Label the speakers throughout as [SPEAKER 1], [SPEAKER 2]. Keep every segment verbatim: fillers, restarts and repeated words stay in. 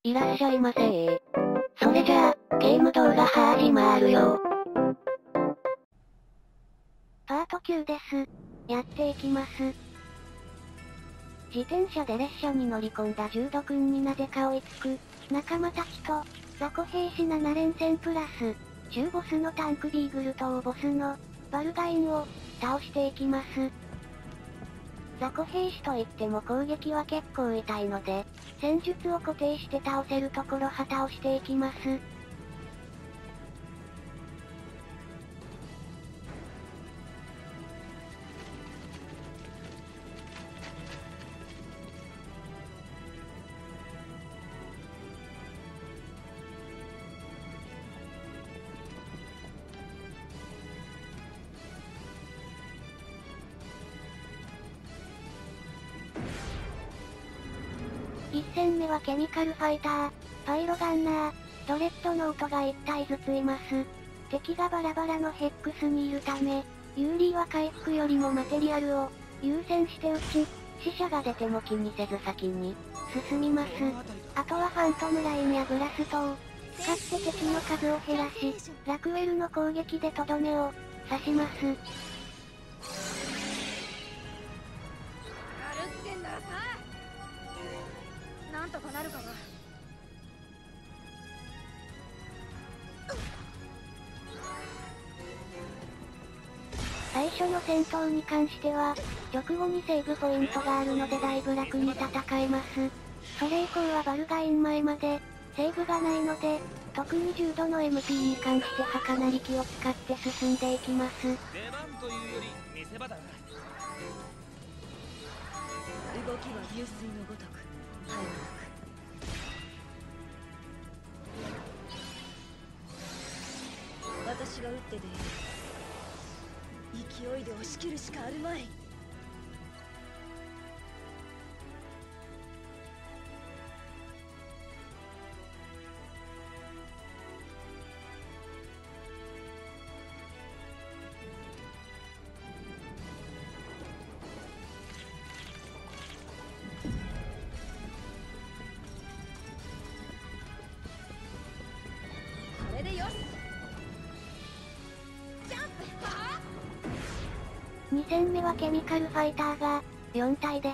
[SPEAKER 1] いらっしゃいませー。それじゃあ、ゲーム動画始まるよ。パートきゅうです。やっていきます。自転車で列車に乗り込んだジュード君になぜか追いつく、仲間たちと、雑魚兵士なな連戦プラス、中ボスのタンクビーグルと大ボスの、バルガインを、倒していきます。雑魚兵士といっても攻撃は結構痛いので、戦術を固定して倒せるところ旗をしていきます。いち戦目はケミカルファイター、パイロガンナー、ドレッドノートがいち体ずついます。敵がバラバラのヘックスにいるため、ユーリーは回復よりもマテリアルを優先して撃ち、死者が出ても気にせず先に進みます。あとはファントムラインやブラストを使って敵の数を減らし、ラクウェルの攻撃でとどめを刺します。
[SPEAKER 2] なんとかなるかな。
[SPEAKER 1] 最初の戦闘に関しては、直後にセーブポイントがあるのでだいぶ楽に戦えます。それ以降はバルガイン前まで、セーブがないので、特にじゅうどの エムピー に関してはかなり気を使って進んでいきます。
[SPEAKER 3] 出番というより見せ場だな。
[SPEAKER 2] 動きは流水のごとく絶え間なく。私が打って出る。勢いで押し切るしかあるまい。これでよし。
[SPEAKER 1] に戦目はケミカルファイターがよん体です。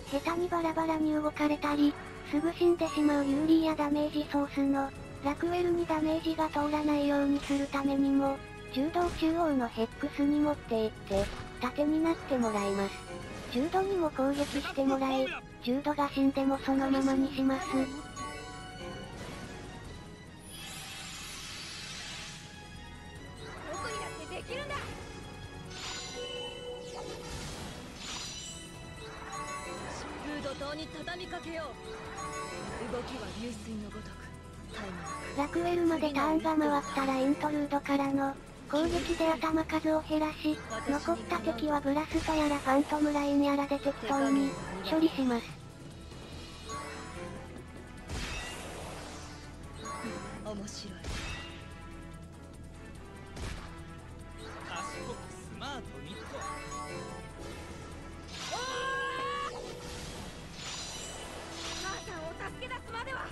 [SPEAKER 1] 下手にバラバラに動かれたり、すぐ死んでしまうユーリーやダメージソースのラクウェルにダメージが通らないようにするためにも、柔道中央のヘックスに持っていって、盾になってもらいます。柔道にも攻撃してもらい、柔道が死んでもそのままにします。
[SPEAKER 2] 僕にだってできるんだ。風土塔に畳みかけよう。動きは流水のごとく絶え間なく。
[SPEAKER 1] ラクウェルまでターンが回ったらイントルードからの攻撃で頭数を減らし、残った敵はブラストやらファントムラインやらで適当に処理します。
[SPEAKER 2] 面白い。
[SPEAKER 3] 賢くスマートにと。
[SPEAKER 2] 母さんを助け出すまでは。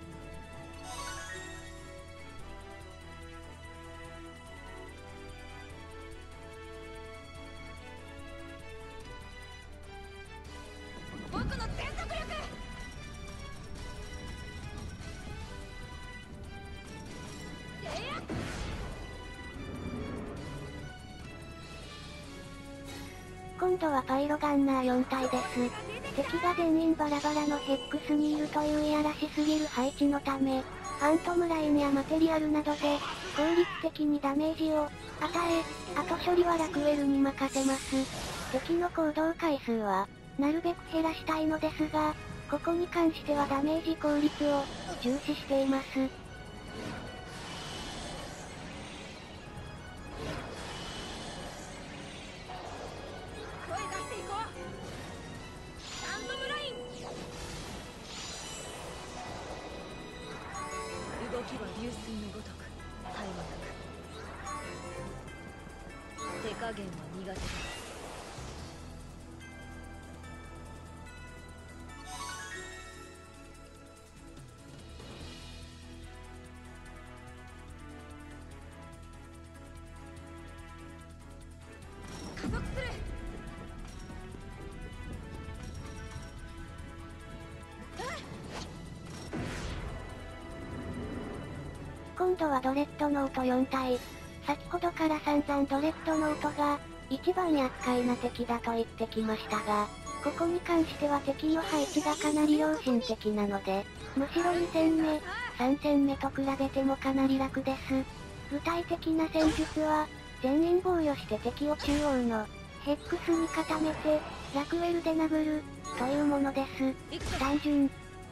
[SPEAKER 2] 僕の全速力。
[SPEAKER 1] 今度はパイロガンナーよん体です。敵が全員バラバラのヘックスにいるといういやらしすぎる配置のため、ファントムラインやマテリアルなどで、効率的にダメージを与え、後処理はラクウェルに任せます。敵の行動回数は、なるべく減らしたいのですが、ここに関してはダメージ効率を重視しています。
[SPEAKER 2] 声出していこう。スタンドムライン。動きは流水のごとく絶え間なく。手加減は苦手だ。
[SPEAKER 1] 今度はドレッドノートよん体。先ほどから散々ドレッドノートが、一番厄介な敵だと言ってきましたが、ここに関しては敵の配置がかなり良心的なので、むしろに戦目、さん戦目と比べてもかなり楽です。具体的な戦術は、全員防御して敵を中央のヘックスに固めて、ラクウェルで殴る、というものです。単純。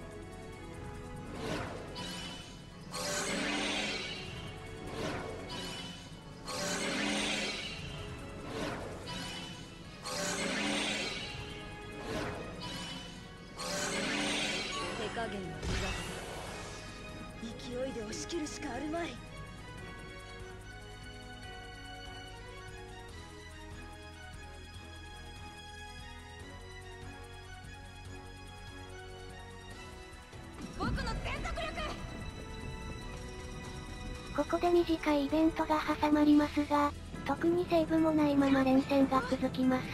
[SPEAKER 2] 手加減は苦手だ。勢いで押し切るしかあるまい。僕の全速力。
[SPEAKER 1] ここで短いイベントが挟まりますが、特にセーブもないまま連戦が続きます。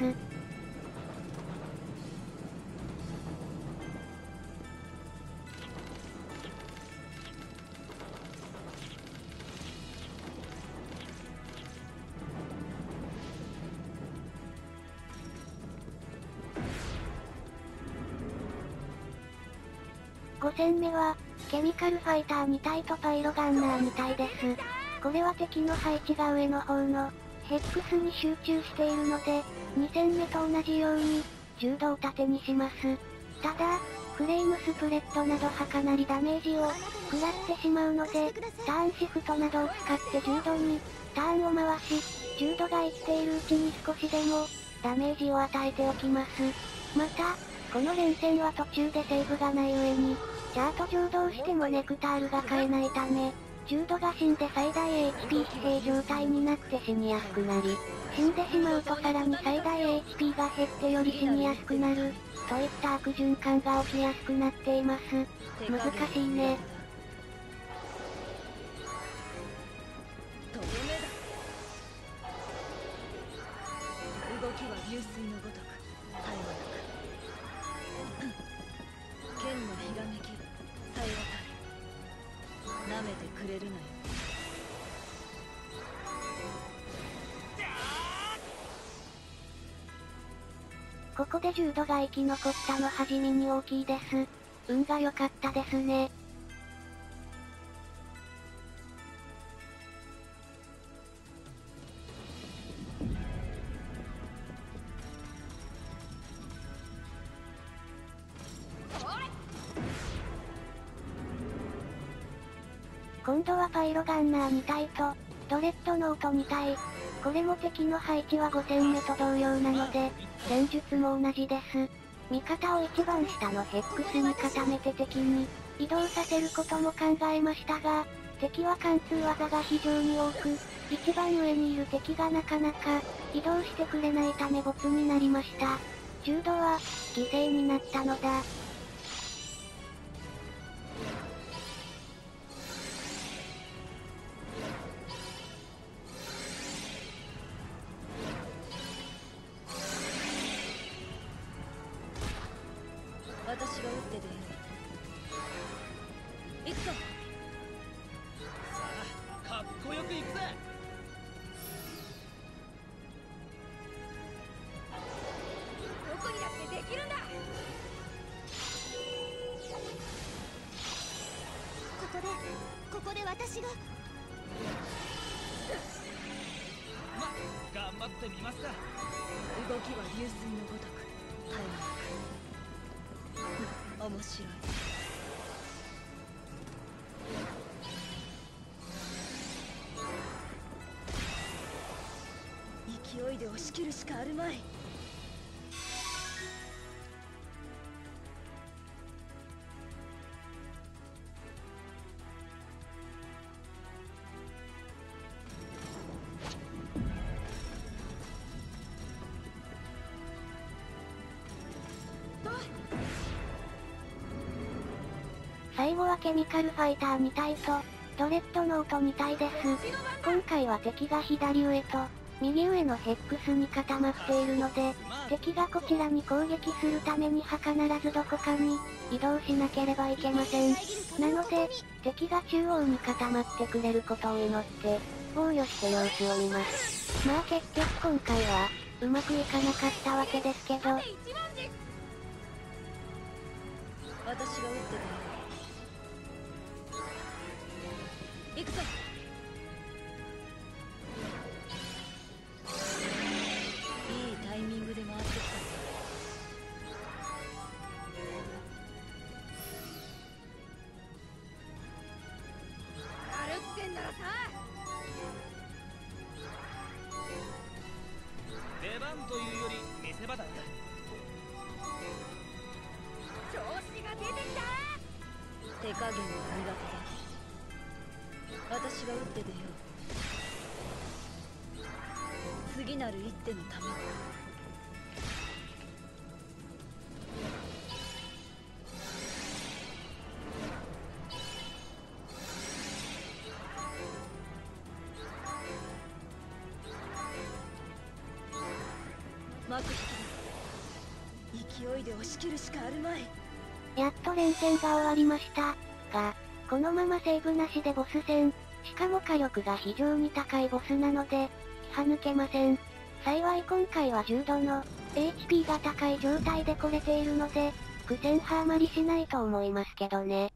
[SPEAKER 1] ご戦目は、ケミカルファイターに体とパイロガンナーに体です。これは敵の配置が上の方の、ヘックスに集中しているので、に戦目と同じように、柔道を盾にします。ただ、フレームスプレッドなどはかなりダメージを、食らってしまうので、ターンシフトなどを使って柔道に、ターンを回し、柔道が生きているうちに少しでも、ダメージを与えておきます。また、この連戦は途中でセーブがない上に、チャート上どうしてもネクタールが買えないため、柔道が死んで最大 エイチピー 疲弊状態になって死にやすくなり、死んでしまうとさらに最大 エイチピー が減ってより死にやすくなる、といった悪循環が起きやすくなっています。難しいね。
[SPEAKER 2] とどめだ。動きは流水のごとく絶え間なく。剣のひらめきさえ渡る。舐めてくれるなよ。
[SPEAKER 1] ここで柔道が生き残ったのは地味に大きいです。運が良かったですね。今度はパイロガンナーに体と、ドレッドノートに体。これも敵の配置はご戦目と同様なので、戦術も同じです。味方を一番下のヘックスに固めて敵に、移動させることも考えましたが、敵は貫通技が非常に多く、一番上にいる敵がなかなか、移動してくれないためボツになりました。柔道は、犠牲になったのだ。
[SPEAKER 2] 私が打って出よう。行くぞ。
[SPEAKER 3] さあかっこよくいくぜ。
[SPEAKER 2] どこにだってできるんだ。
[SPEAKER 4] ここでここで私が。
[SPEAKER 3] ま頑張ってみますか。
[SPEAKER 2] 動きは流水のごとく絶え間なく。面白い。勢いで押し切るしかあるまい。
[SPEAKER 1] 最後はケミカルファイターに体と、ドレッドノートに体です。今回は敵が左上と、 右上のヘックスに固まっているので、敵がこちらに攻撃するためには必ずどこかに移動しなければいけません。なので、敵が中央に固まってくれることを祈って、防御して様子を見ます。まあ結局今回は、うまくいかなかったわけですけど。
[SPEAKER 2] 私が打って行くぞ。いいタイミングで回ってきた。やるってんならさ。
[SPEAKER 3] 出番というより見せ場だ。
[SPEAKER 2] 調子が出てきた。手加減が苦手だ。私が打って出よう。次なる一手のために。幕引きだ。勢いで押し切るしかあるまい。
[SPEAKER 1] やっと連戦が終わりました。が、このままセーブなしでボス戦、しかも火力が非常に高いボスなので、気は抜けません。幸い今回は重度の エイチピー が高い状態で来れているので、苦戦はあまりしないと思いますけどね。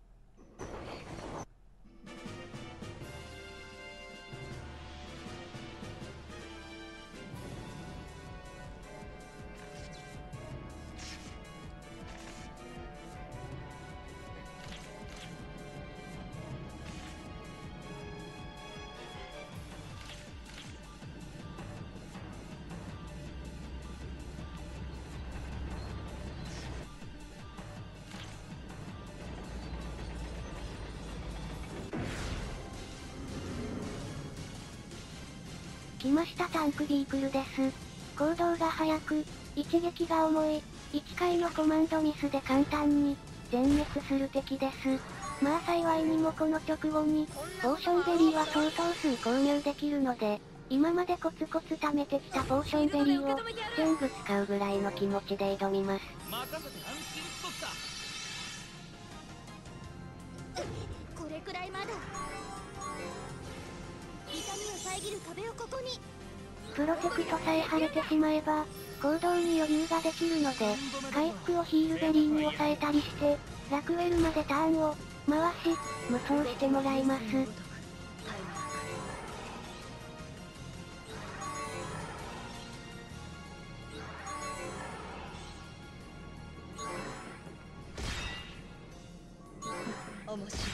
[SPEAKER 1] 来ましたタンクビークルです。行動が速く、一撃が重い、いっかいのコマンドミスで簡単に、全滅する敵です。まあ幸いにもこの直後に、ポーションベリーは相当数購入できるので、今までコツコツ貯めてきたポーションベリーを、全部使うぐらいの気持ちで挑みます。
[SPEAKER 3] 任せて安心しとった。
[SPEAKER 4] これくらいまだ。痛みを遮る壁をここに。
[SPEAKER 1] プロテクトさえ晴れてしまえば、行動に余裕ができるので、回復をヒールベリーに抑えたりして、ラクウェルまでターンを回し、無双してもらいます。
[SPEAKER 2] 面白い。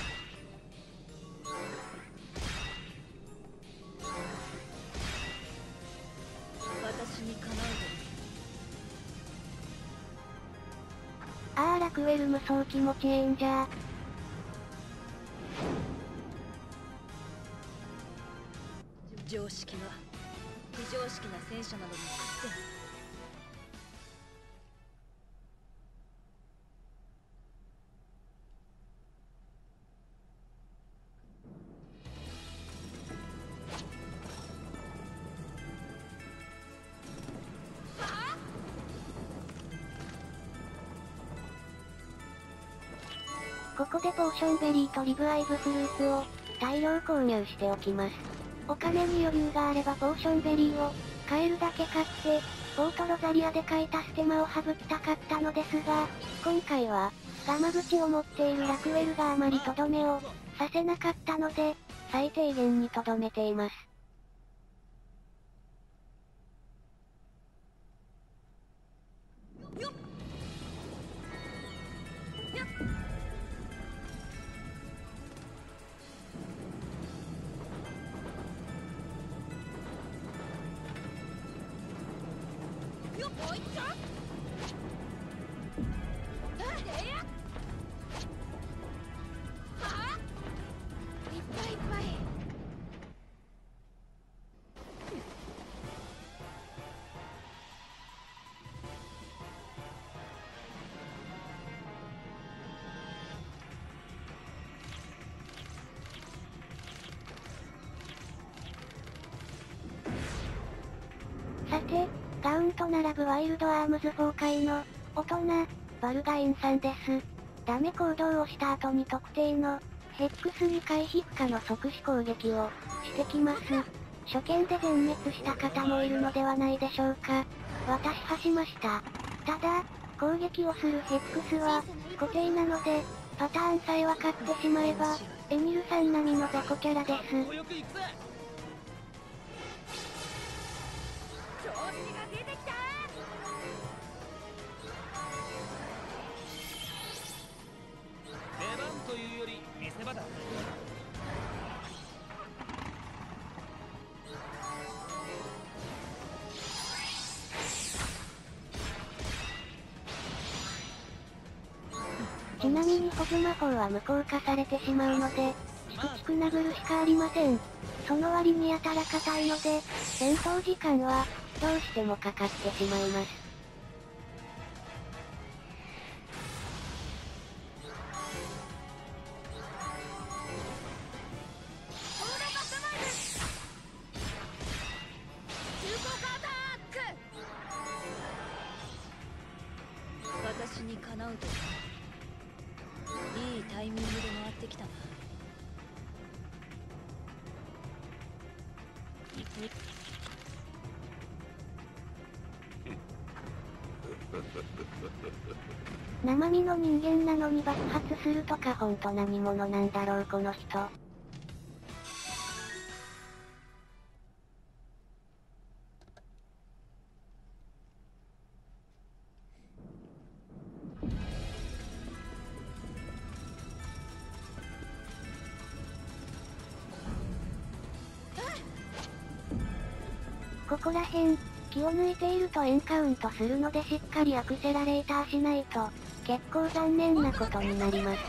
[SPEAKER 2] 私に叶う
[SPEAKER 1] あーラクウェル無双気持ちええんじゃー。
[SPEAKER 2] 常識は非常識な戦車などに屈せん。
[SPEAKER 1] ここでポーションベリーとリブアイブフルーツを大量購入しておきます。お金に余裕があればポーションベリーを買えるだけ買って、ポートロザリアで買い足す手間を省きたかったのですが、今回はガマ口を持っているラクウェルがあまりとどめをさせなかったので、最低限にとどめています。
[SPEAKER 2] よっよっよっもう一丁。あれやはあいっぱいいっぱい。
[SPEAKER 1] と並ぶワイルドアームズフォー界の、大人、バルガインさんです。ダメ行動をした後に特定の、ヘックスに回避不可の即死攻撃を、してきます。初見で全滅した方もいるのではないでしょうか。私はしました。ただ、攻撃をするヘックスは、固定なので、パターンさえ分かってしまえば、エミルさん並みの雑魚キャラです。
[SPEAKER 3] よく行くぜ。
[SPEAKER 2] 調子が出てきた。
[SPEAKER 3] 出番というより見せ場だ。
[SPEAKER 1] ちなみに保護魔法は無効化されてしまうので、チクチク殴るしかありません。その割にやたら硬いので、戦闘時間は、どうしてもかかってしまいます。
[SPEAKER 2] 私にかなうといいタイミングで回ってきたな。
[SPEAKER 1] 生身の人間なのに爆発するとかほんと何者なんだろうこの人。ここら辺、気を抜いているとエンカウントするのでしっかりアクセラレーターしないと、結構残念なことになります。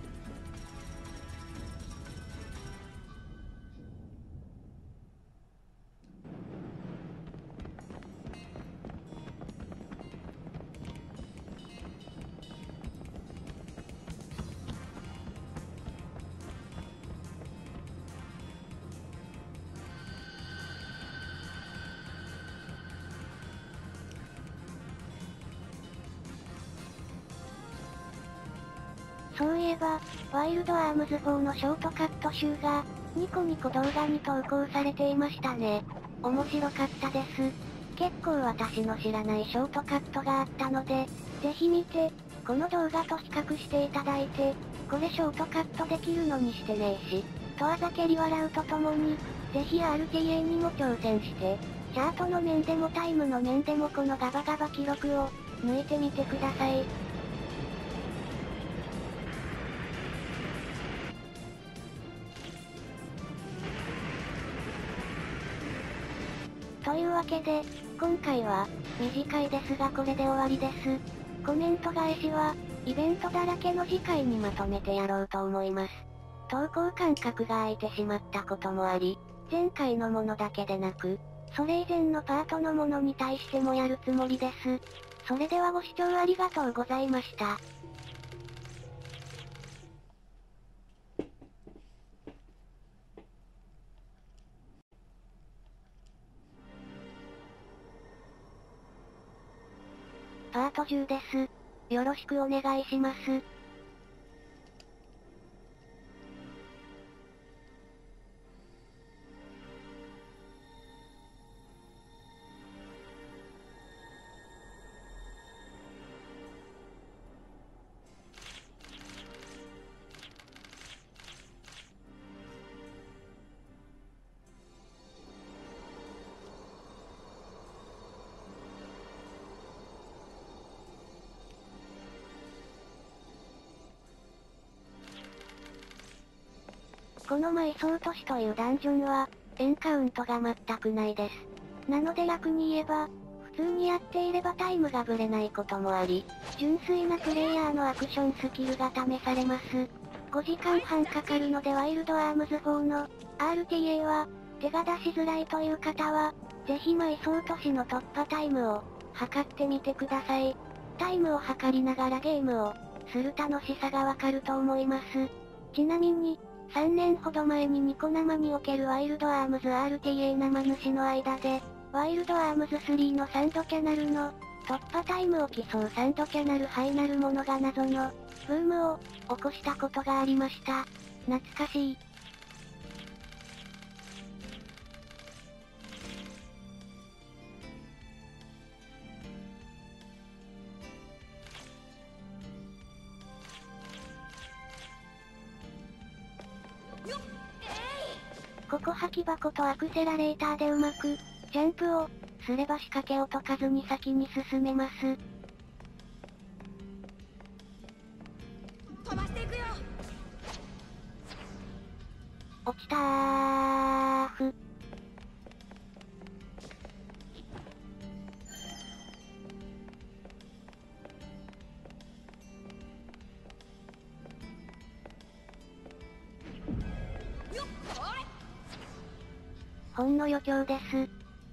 [SPEAKER 1] そういえば、ワイルドアームズフォーのショートカット集が、ニコニコ動画に投稿されていましたね。面白かったです。結構私の知らないショートカットがあったので、ぜひ見て、この動画と比較していただいて、これショートカットできるのにしてねえし、とあざけり笑うとともに、ぜひ アールティーエー にも挑戦して、チャートの面でもタイムの面でもこのガバガバ記録を、抜いてみてください。というわけで、今回は、短いですがこれで終わりです。コメント返しは、イベントだらけの次回にまとめてやろうと思います。投稿間隔が空いてしまったこともあり、前回のものだけでなく、それ以前のパートのものに対してもやるつもりです。それではご視聴ありがとうございました。パートじゅうです。よろしくお願いします。この埋葬都市というダンジョンは、エンカウントが全くないです。なので楽に言えば、普通にやっていればタイムがブレないこともあり、純粋なプレイヤーのアクションスキルが試されます。ごじかんはんかかるのでワイルドアームズフォーの アールティーエー は、手が出しづらいという方は、ぜひ埋葬都市の突破タイムを、測ってみてください。タイムを測りながらゲームを、する楽しさがわかると思います。ちなみに、さんねんほど前にニコ生におけるワイルドアームズ アールティーエー 生主の間で、 ワイルドアームズスリーのサンドキャナルの突破タイムを競うサンドキャナルハイなるものが謎のブームを起こしたことがありました。懐かしい。ここ履き箱とアクセラレーターでうまく、ジャンプを、すれば仕掛けを解かずに先に進めます。
[SPEAKER 2] 飛ばしていくよ。
[SPEAKER 1] 落ちたーふ。ほんの余興です。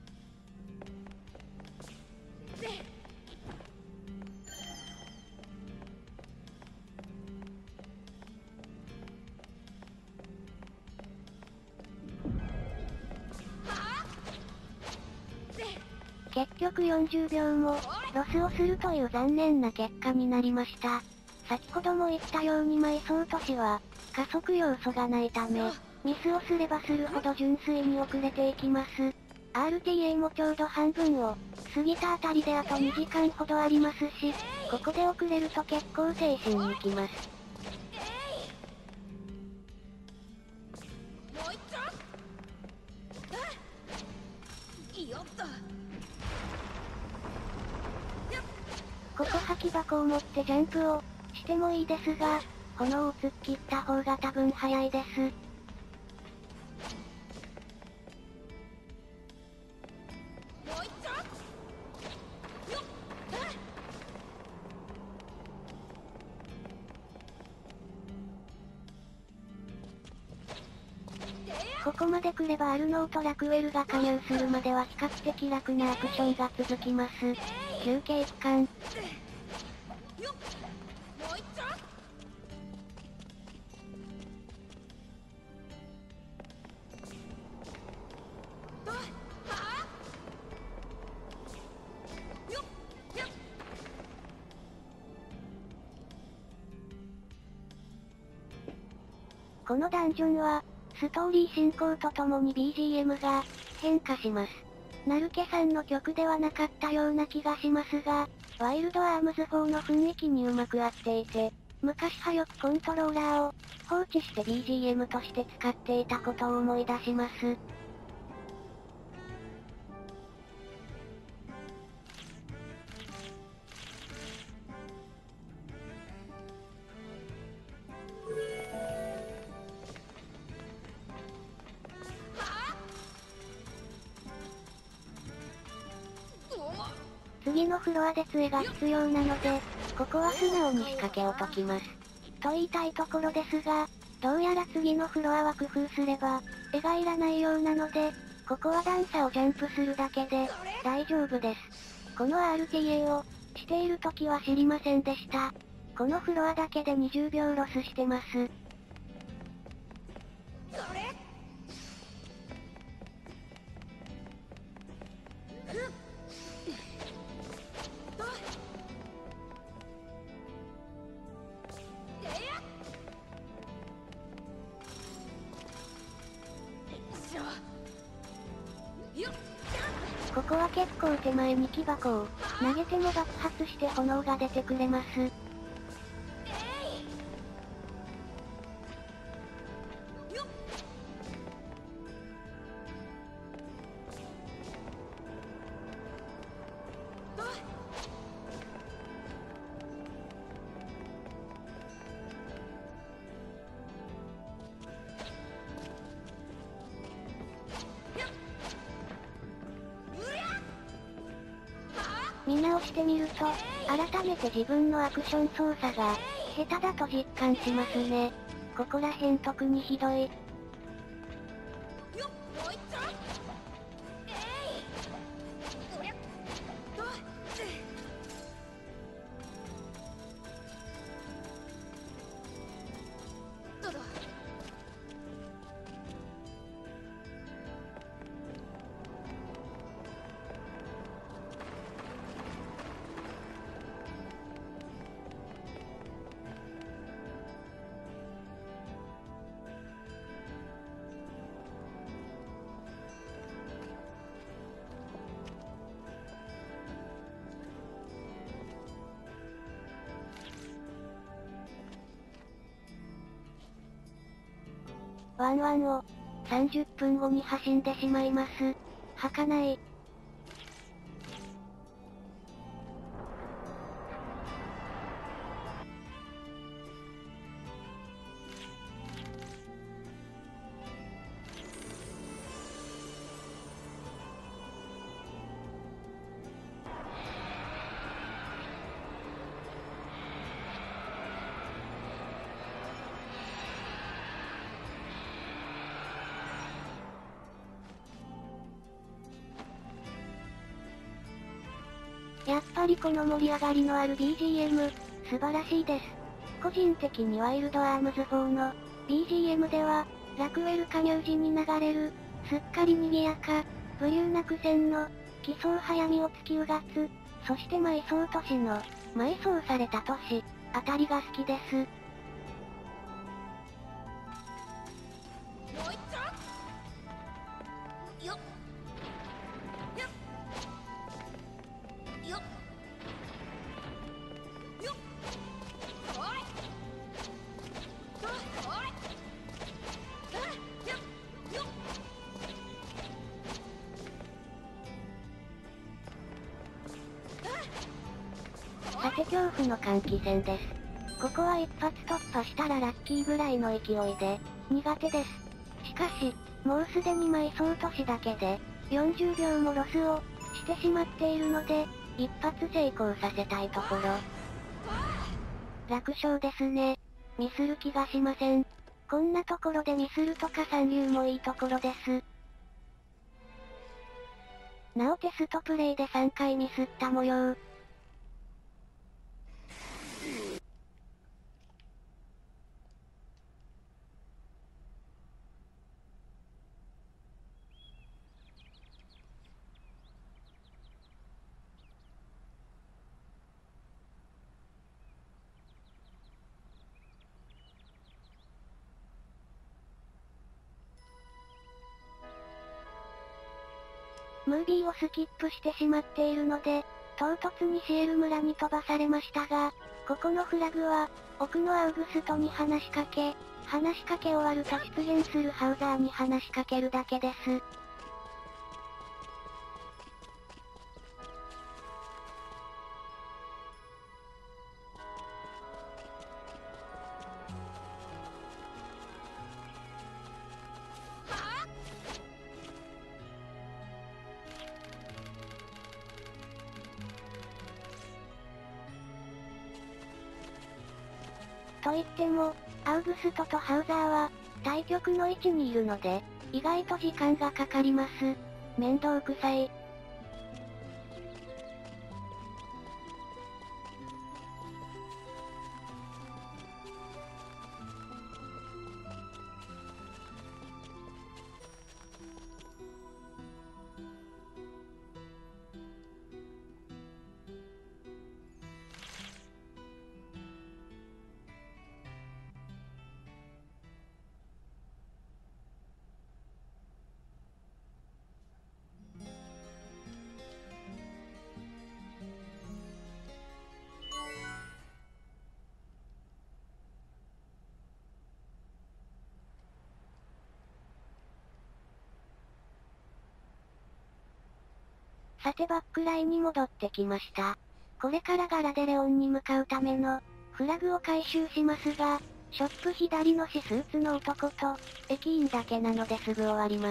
[SPEAKER 1] 結局よんじゅうびょうも、ロスをするという残念な結果になりました。先ほども言ったように埋葬都市は、加速要素がないため、ミスをすればするほど純粋に遅れていきます。アールティーエー もちょうど半分を過ぎたあたりであとにじかんほどありますし、ここで遅れると結構精神にきます。
[SPEAKER 2] もう一丁。よっと。
[SPEAKER 1] ここ履き箱を持ってジャンプをしてもいいですが、炎を突っ切った方が多分早いです。ここまで来ればアルノーとラクウェルが加入するまでは比較的楽なアクションが続きます。休憩期間。このダンジョンは、ストーリー進行とともに ビージーエム が変化します。ナルケさんの曲ではなかったような気がしますが、ワイルドアームズフォーの雰囲気にうまく合っていて、昔はよくコントローラーを放置して ビージーエム として使っていたことを思い出します。次のフロアで杖が必要なので、ここは素直に仕掛けを解きます。と言いたいところですが、どうやら次のフロアは工夫すれば、絵がいらないようなので、ここは段差をジャンプするだけで、大丈夫です。この アールティーエー を、している時は知りませんでした。このフロアだけでにじゅうびょうロスしてます。ここは結構手前に木箱を投げても爆発して炎が出てくれます。見直してみると、改めて自分のアクション操作が、下手だと実感しますね。ここら辺特にひどい。 ワンワンを、さんじゅっぷんごに走んでしまいます。はかない。やっぱりこの盛り上がりのある ビージーエム、素晴らしいです。個人的にワイルドアームズフォーの ビージーエム では、ラクウェル加入時に流れる、すっかり賑やか、武勇な苦戦の、奇想早見を突きうがつ、そして埋葬都市の、埋葬された都市、あたりが好きです。さて恐怖の換気扇です。ここは一発突破したらラッキーぐらいの勢いで、苦手です。しかし、もうすでに埋葬都市だけで、よんじゅうびょうもロスを、してしまっているので、一発成功させたいところ。楽勝ですね。ミスる気がしません。こんなところでミスるとか三流もいいところです。なおテストプレイでさんかいミスった模様。ムービーをスキップしてしまっているので、唐突にシエル村に飛ばされましたが、ここのフラグは、奥のアウグストに話しかけ、話しかけ終わると出現するハウザーに話しかけるだけです。と言っても、アウグストとハウザーは、対極の位置にいるので、意外と時間がかかります。面倒くさい。さてバックラインに戻ってきました。これからガラデレオンに向かうための、フラグを回収しますが、ショップ左のシスーツの男と、駅員だけなのですぐ終わります。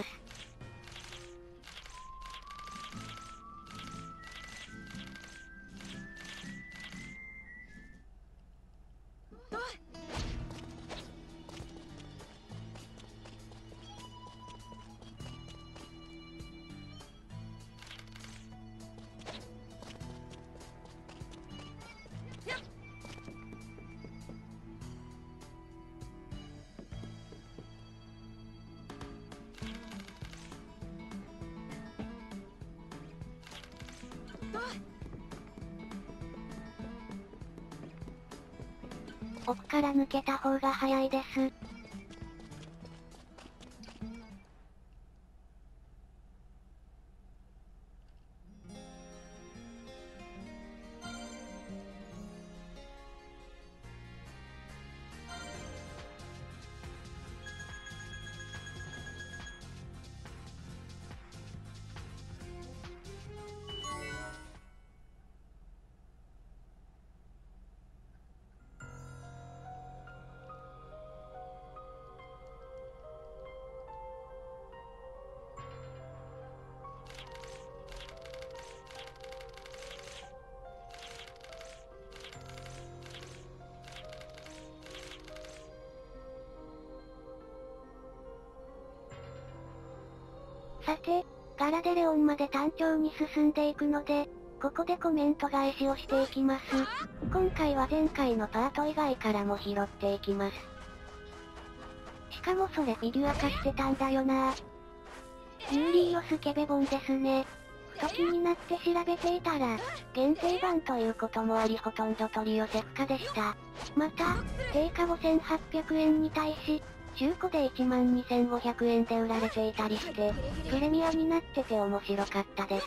[SPEAKER 1] 奥から抜けた方が早いです。 さて、ガラデレオンまで単調に進んでいくので、ここでコメント返しをしていきます。今回は前回のパート以外からも拾っていきます。しかもそれフィギュア化してたんだよな。ユーリーヨスケベボンですね。と気になって調べていたら、限定版ということもありほとんど取り寄せ不可でした。また、定価ごせんはっぴゃくえんに対し、中古でいちまんにせんごひゃくえんで売られていたりして、プレミアになってて面白かったです。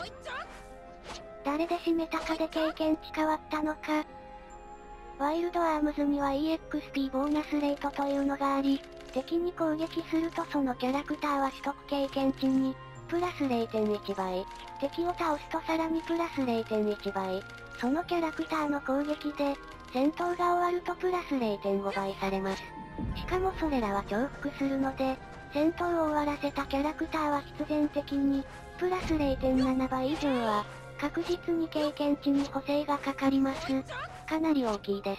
[SPEAKER 1] 誰で締めたかで経験値変わったのか。ワイルドアームズには イーエックスピー ボーナスレートというのがあり、敵に攻撃するとそのキャラクターは取得経験値に、プラス れいてんいち 倍。敵を倒すとさらにプラス れいてんいち 倍。そのキャラクターの攻撃で、戦闘が終わるとプラス れいてんご 倍されます。しかもそれらは重複するので、戦闘を終わらせたキャラクターは必然的に、プラス れいてんなな 倍以上は、確実に経験値に補正がかかります。かなり大きいです。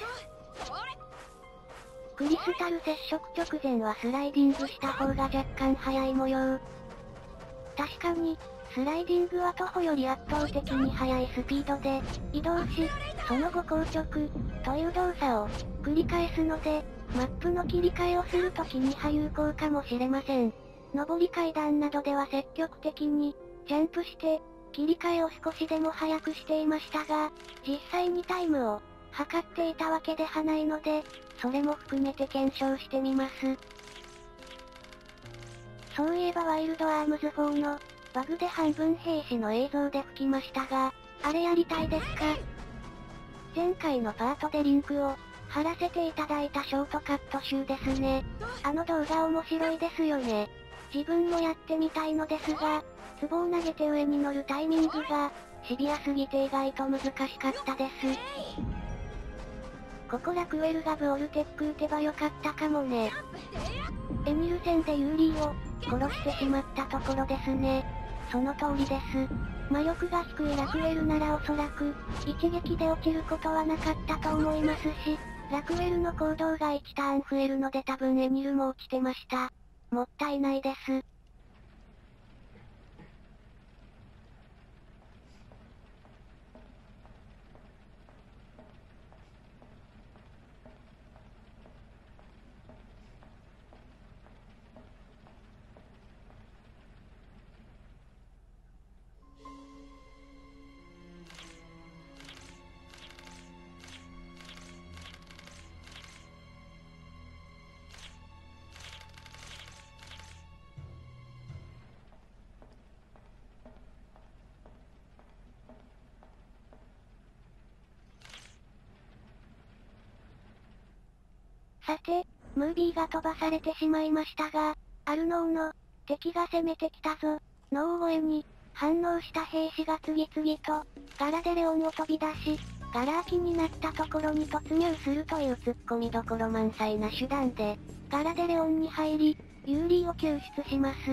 [SPEAKER 1] クリスタル接触直前はスライディングした方が若干早い模様。確かに、スライディングは徒歩より圧倒的に速いスピードで、移動し、その後硬直、という動作を、繰り返すので、マップの切り替えをするときには有効かもしれません。上り階段などでは積極的に、ジャンプして、切り替えを少しでも早くしていましたが、実際にタイムを、測っていたわけではないので、それも含めて検証してみます。そういえばワイルドアームズフォーの、バグで半分兵士の映像で吹きましたが、あれやりたいですか？前回のパートでリンクを、貼らせていただいたショートカット集ですね。あの動画面白いですよね。自分もやってみたいのですが、壺を投げて上に乗るタイミングが、シビアすぎて意外と難しかったです。ここラクウェルがブオルテック打てばよかったかもね。エニル戦でユーリーを、殺してしまったところですね。その通りです。魔力が低いラクウェルならおそらく、一撃で落ちることはなかったと思いますし、ラクウェルの行動がいちターン増えるので多分エニルも落ちてました。もったいないです。さて、ムービーが飛ばされてしまいましたが、アルノーの、敵が攻めてきたぞ、の大声に、反応した兵士が次々と、ガラデレオンを飛び出し、ガラ空きになったところに突入するという突っ込みどころ満載な手段で、ガラデレオンに入り、ユーリーを救出します。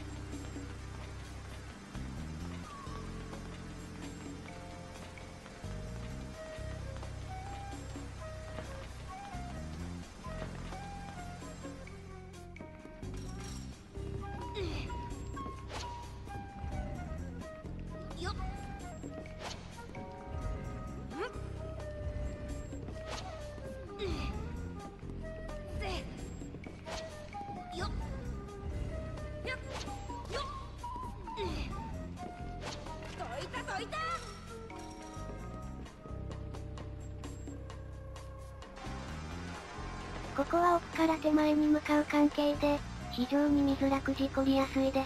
[SPEAKER 1] ここは奥から手前に向かう関係で、非常に見づらく事故りやすいです。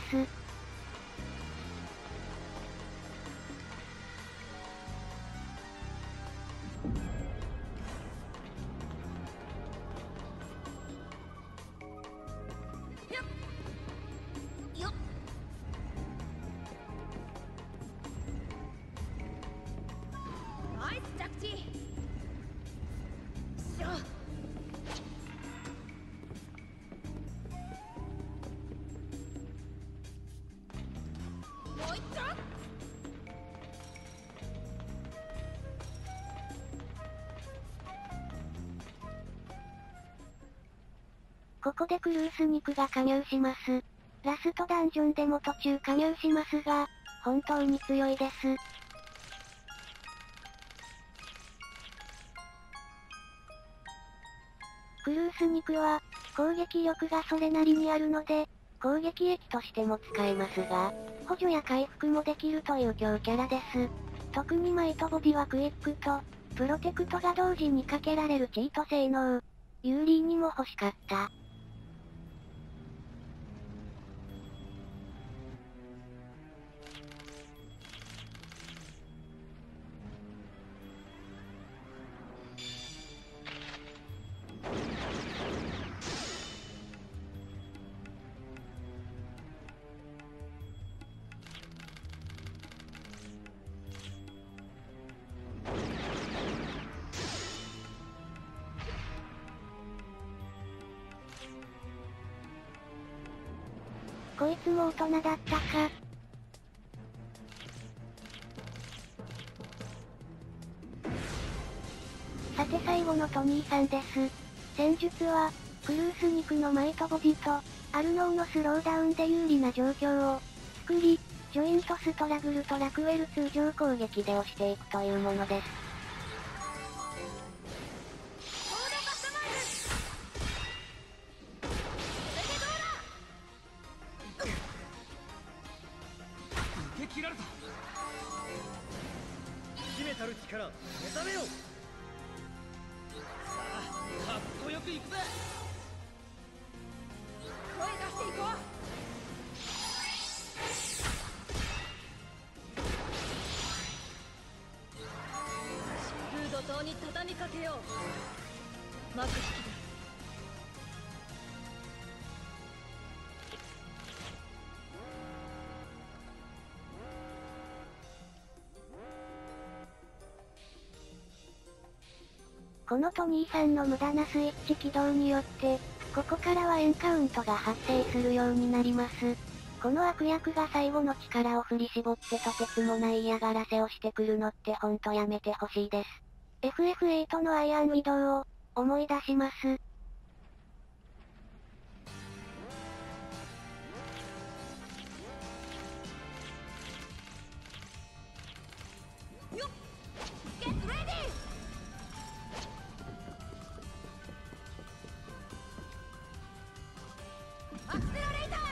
[SPEAKER 2] ナイス着地。しょ。ここでクルース肉が加入します。
[SPEAKER 1] ラストダンジョンでも途中加入しますが、本当に強いです。クルース肉は、攻撃力がそれなりにあるので、攻撃液としても使えますが、補助や回復もできるという強キャラです。特にマイトボディはクイックと、プロテクトが同時にかけられるチート性能。ユーリーにも欲しかった。こいつも大人だったか。さて最後のトニーさんです。戦術は、クルース肉のマイトボディと、アルノーのスローダウンで有利な状況を作り、ジョイントストラグルとラクウェル通常攻撃で押していくというものです。
[SPEAKER 3] 切られた。秘めたる力、目覚めよ。さあ、かっこよくいくぜ。
[SPEAKER 2] 声出していこう。真空怒涛に畳みかけよう。幕引きだ。
[SPEAKER 1] このトニーさんの無駄なスイッチ起動によって、ここからはエンカウントが発生するようになります。この悪役が最後の力を振り絞ってとてつもない嫌がらせをしてくるのってほんとやめてほしいです。エフエフエイト のアイアンウィドウを思い出します。
[SPEAKER 2] よっ Get ready! アクセラレーター。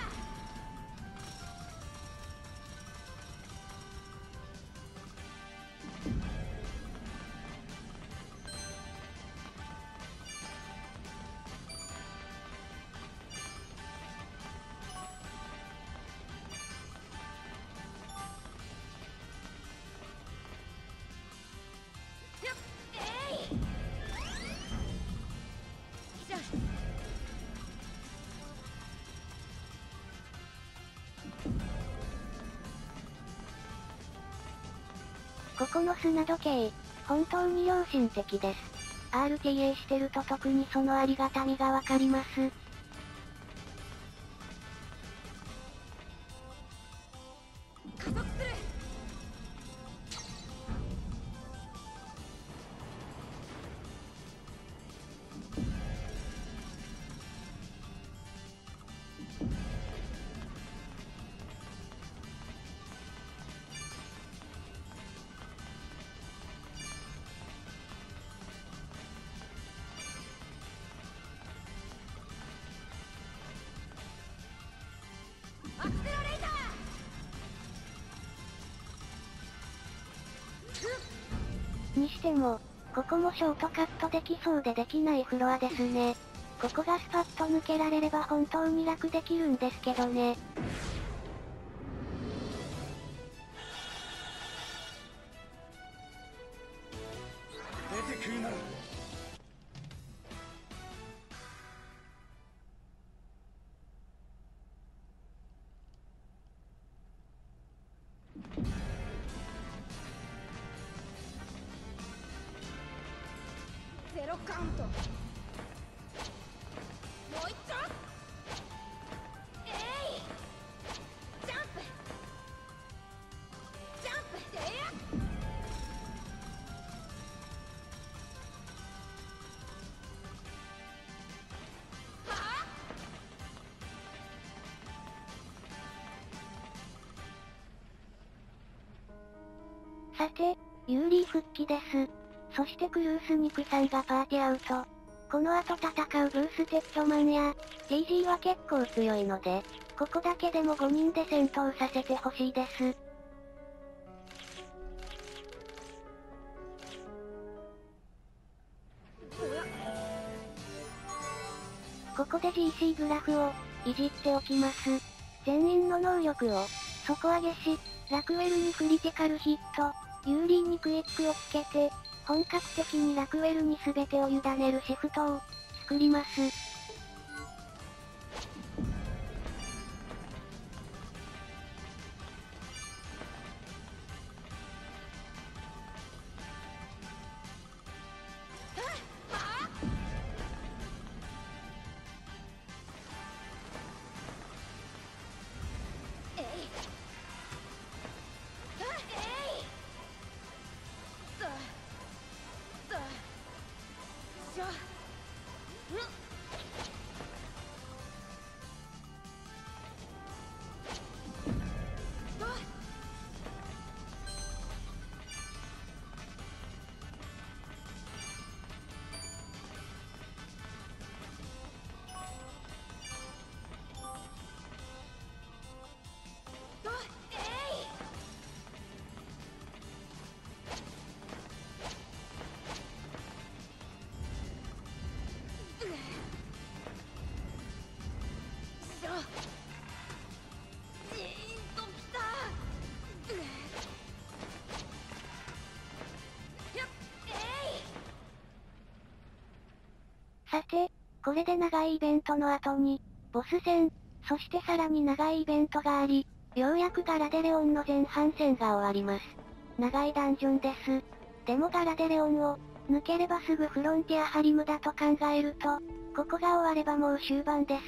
[SPEAKER 2] よっえいじゃ
[SPEAKER 1] ここの砂時計、本当に良心的です。アールティーエー してると特にそのありがたみがわかります。
[SPEAKER 2] 加速する。アクセラレーター。
[SPEAKER 1] にしても、ここもショートカットできそうでできないフロアですね。ここがスパッと抜けられれば本当に楽できるんですけどね。
[SPEAKER 3] 出てくるなら。
[SPEAKER 2] ゼロカウント。もう一丁。えいジャンプジャンプでやはあ
[SPEAKER 1] さて、ユーリー復帰です。そしてクルース・ニクさんがパーティーアウト。この後戦うブース・テッドマンや、ティージー は結構強いので、ここだけでもごにんで戦闘させてほしいです。ここで ジーシー グラフを、いじっておきます。全員の能力を、底上げし、ラクウェルにクリティカルヒット、ユーリーにクイックをつけて、本格的にラクウェルに全てを委ねるシフトを、作ります。さて、これで長いイベントの後に、ボス戦、そしてさらに長いイベントがあり、ようやくガラデレオンの前半戦が終わります。長いダンジョンです。でもガラデレオンを、抜ければすぐフロンティアハリムだと考えると、ここが終わればもう終盤です。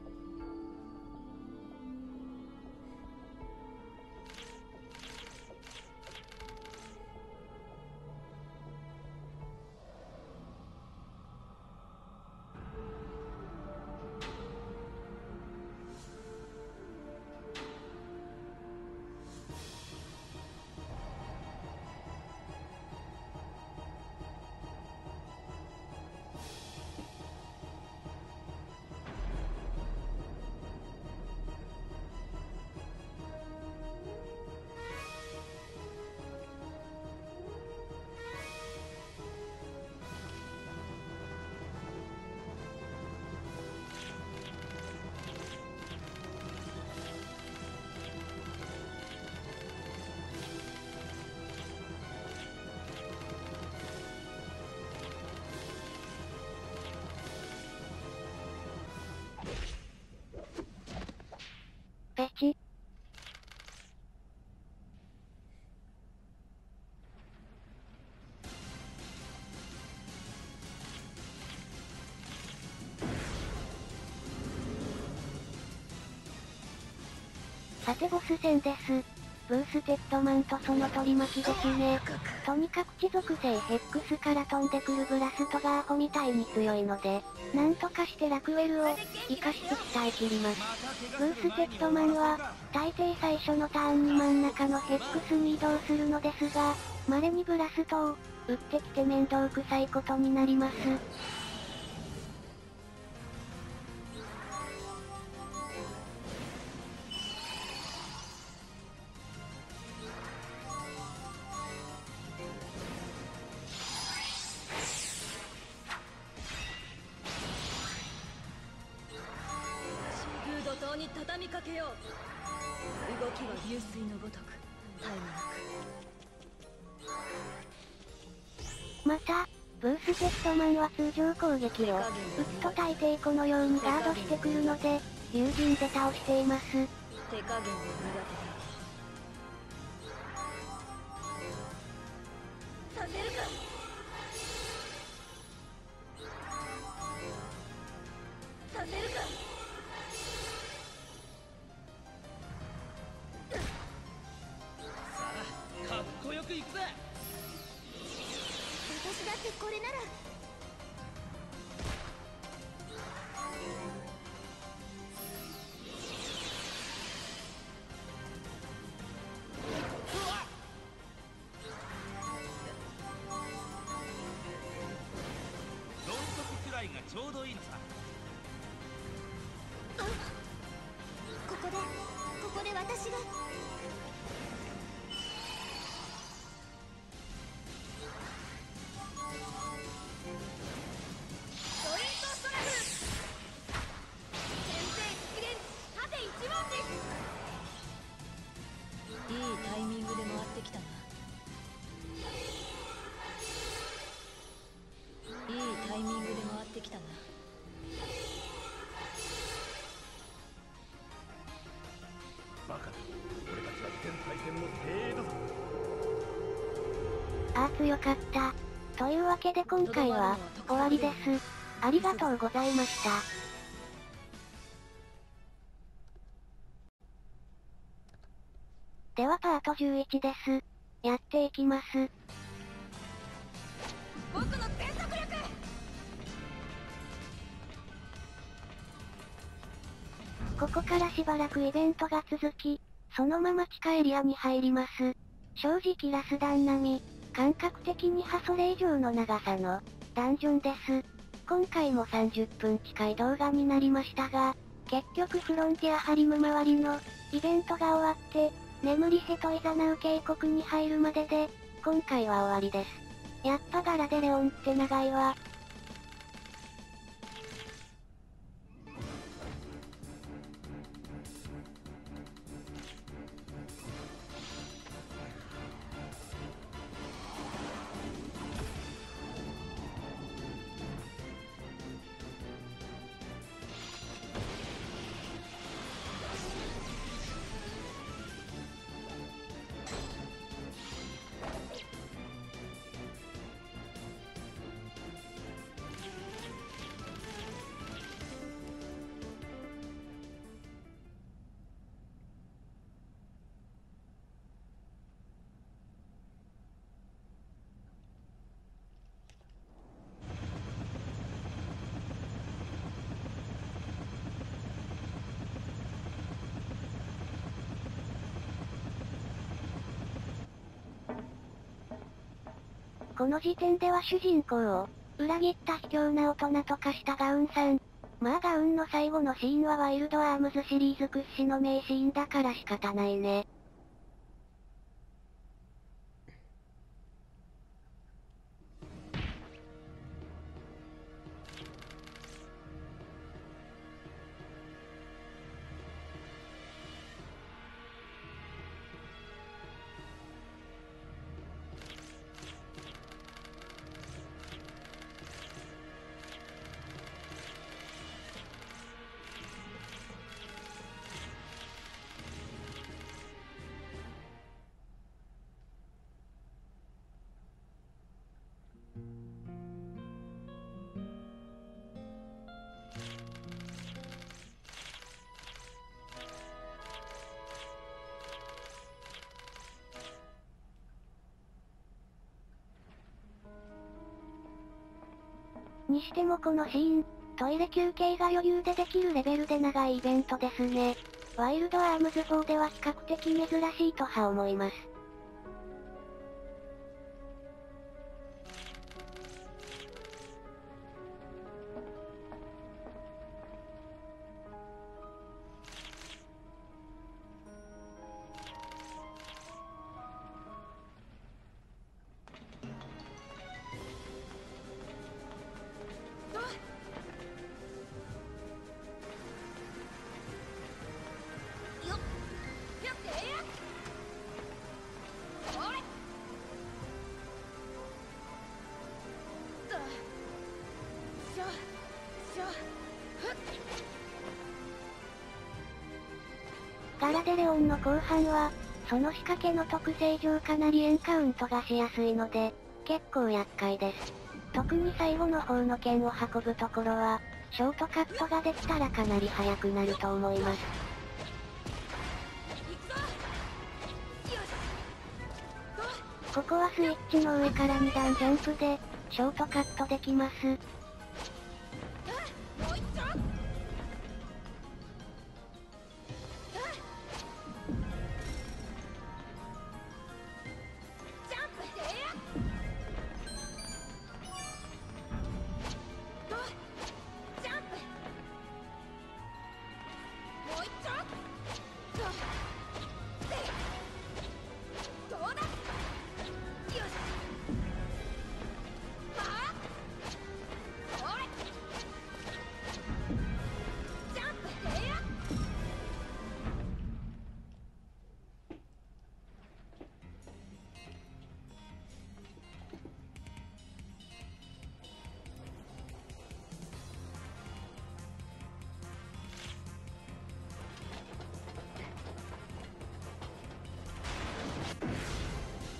[SPEAKER 1] ペチ。さてボス戦です。ブーステッドマンとその取り巻きですね。とにかく地属性ヘックスから飛んでくるブラストがアホみたいに強いので、なんとかしてラクウェルを、生かして鍛え切ります。ブーステッドマンは、大抵最初のターンに真ん中のヘックスに移動するのですが、稀にブラストを、打ってきて面倒くさいことになります。
[SPEAKER 2] に畳みかけよう。動きは流水のごとく絶え
[SPEAKER 1] また、ブーステッドマンは通常攻撃を、打つと大抵このようにガードしてくるので、友人で倒しています。
[SPEAKER 2] 手加減を苦手だ。させるか。させるか。
[SPEAKER 3] かっこよくいくぜ。
[SPEAKER 4] 私だってこれなら。
[SPEAKER 3] ちょうどいいのさ。
[SPEAKER 4] ここでここで私が。
[SPEAKER 2] いいタイミングで回ってきたな。いいタイミングで回ってきたな。
[SPEAKER 5] バカだ、俺たちは全体戦の精鋭だぞ。
[SPEAKER 1] ああ強かった。というわけで今回は終わりです。ありがとうございました。ではパートじゅういちです。やっていきます。
[SPEAKER 2] 僕の全速力。
[SPEAKER 1] ここからしばらくイベントが続き、そのまま地下エリアに入ります。正直ラスダン並み、感覚的にはそれ以上の長さのダンジョンです。今回もさんじゅっぷん近い動画になりましたが、結局フロンティアハリム周りのイベントが終わって、眠りへといざなう渓谷に入るまでで、今回は終わりです。やっぱガラデレオンって長いわ。この時点では主人公を裏切った卑怯な大人と化したガウンさん。まあガウンの最後のシーンはワイルドアームズシリーズ屈指の名シーンだから仕方ないね。にしてもこのシーン、トイレ休憩が余裕でできるレベルで長いイベントですね。ワイルドアームズフォーでは比較的珍しいとは思います。ガラデレオンの後半は、その仕掛けの特性上かなりエンカウントがしやすいので、結構厄介です。特に最後の方の剣を運ぶところは、ショートカットができたらかなり速くなると思います。ここはスイッチの上からに段ジャンプで、ショートカットできます。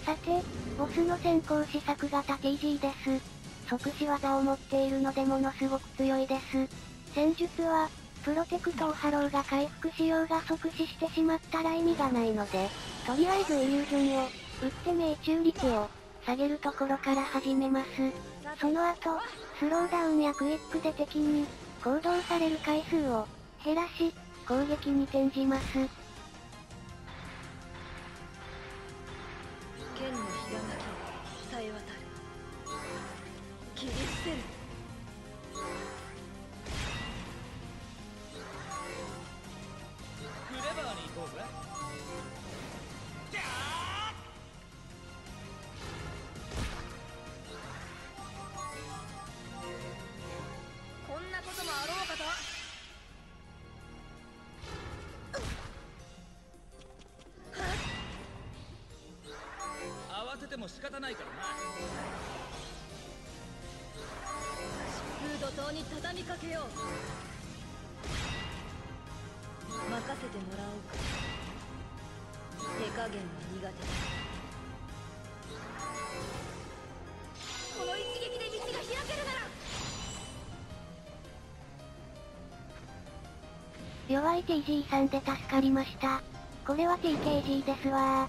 [SPEAKER 1] さて、ボスの先行試作型 ティージー です。即死技を持っているのでものすごく強いです。戦術は、プロテクトをハローが回復しようが即死してしまったら意味がないので、とりあえずイリュージョンを、打って命中率を、下げるところから始めます。その後、スローダウンやクイックで敵に、行動される回数を、減らし、攻撃に転じます。
[SPEAKER 2] 剣のひらめきさえ渡る切り捨てる
[SPEAKER 3] クレバーに行こうぜ。
[SPEAKER 2] こんなこともあろうかと。
[SPEAKER 3] 慌てても仕方ないからな。
[SPEAKER 2] 疾風怒涛に畳みかけよう。任せてもらおうか。手加減は苦手だ。この一撃で道が開けるなら。
[SPEAKER 1] 弱い ティージー さんで助かりました。これは ティーケージー ですわ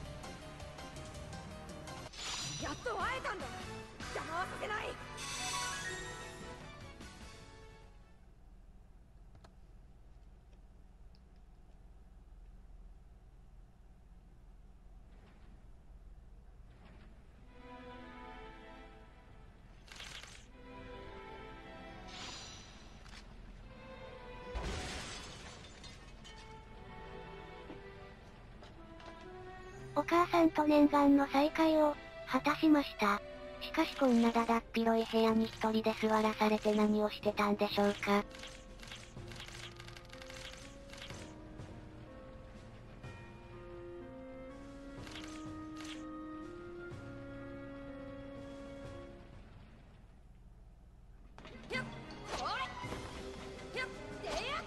[SPEAKER 1] ー。
[SPEAKER 2] やっと会えたんだ。邪魔はさせない。
[SPEAKER 1] お母さんと念願の再会を、果たしました。しかしこんなだだっ広い部屋に一人で座らされて何をしてたんでしょうか。
[SPEAKER 2] ひょっほれひょっでやっ。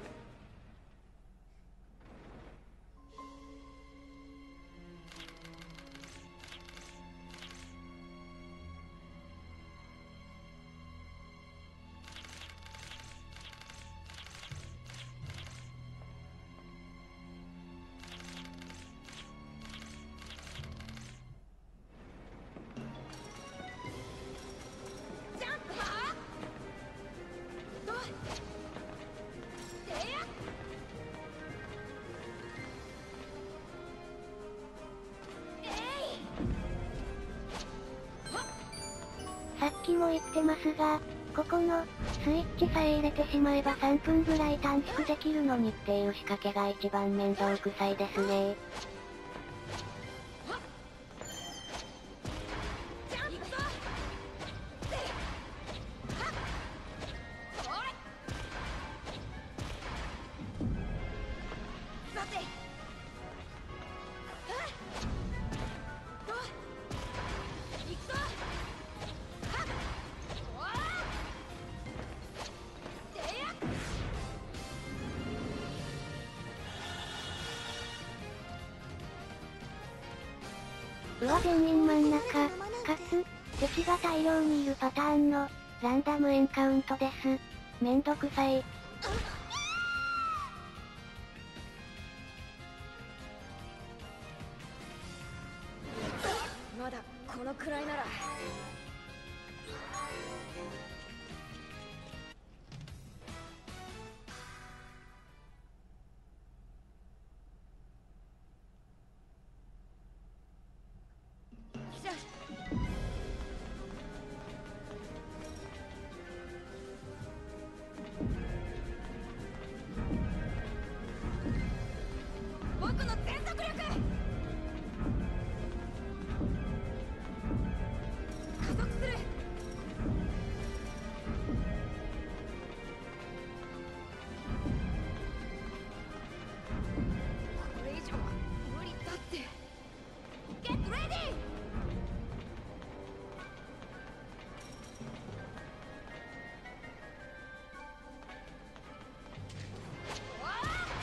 [SPEAKER 2] ジャンプはどうでやっ。えいはっ。
[SPEAKER 1] さっきも言ってますが、ここの、スイッチさえ入れてしまえばさんぷんぐらい短縮できるのにっていう仕掛けが一番面倒くさいですね。
[SPEAKER 2] ジャンプぞ。ではっほれ。さてはっどう行くぞ。はっほらでやっ。
[SPEAKER 1] うわ全員真ん中、かつ、敵が大量にいるパターンの、ランダムエンカウントです。めんどくさい。
[SPEAKER 2] まだこのくらいなら。じゃ僕の全速力。加速する。これ以上は無理だって。Get ready!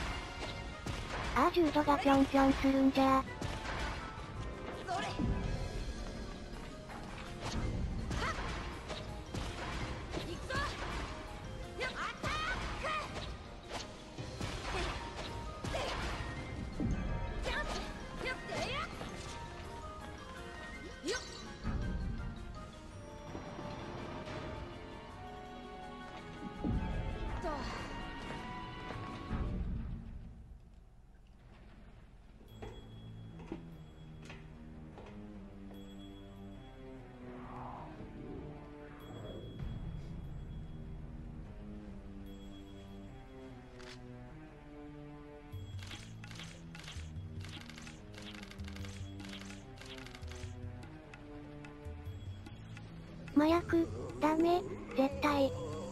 [SPEAKER 1] あーじゅうどがぴょんぴょんするんじゃ
[SPEAKER 2] それ
[SPEAKER 1] 麻薬、ダメ、絶対。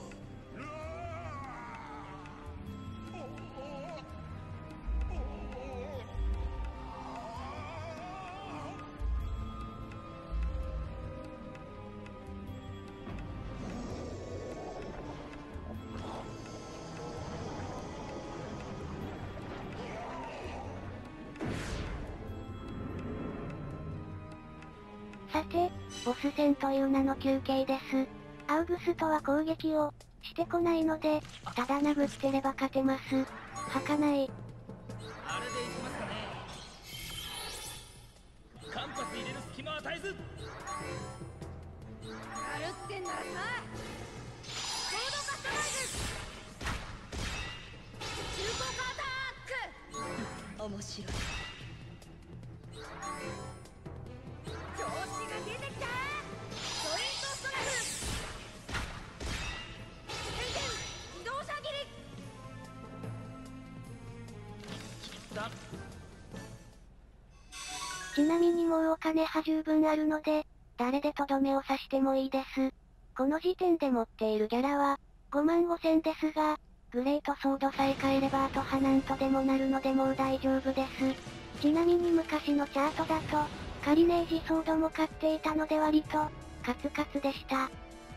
[SPEAKER 1] さて、ボス戦という名の休憩です。アウグストは攻撃をしてこないので、ただ殴ってれば勝てます。儚い。
[SPEAKER 3] あれでいきますかね。間髪入れる隙間は与えず。
[SPEAKER 2] やるってんならさ、ソードカスタマイズ中効果アタック。面白い。調子が出てきた。ジョイントストライク。変幻自動車切り。
[SPEAKER 3] だ。
[SPEAKER 1] ちなみにもうお金は十分あるので、誰でとどめを刺してもいいです。この時点で持っているギャラは、ごまんごせんですが、グレートソードさえ買えればあとはなんとでもなるのでもう大丈夫です。ちなみに昔のチャートだと、カリネージソードも買っていたので割と、カツカツでした。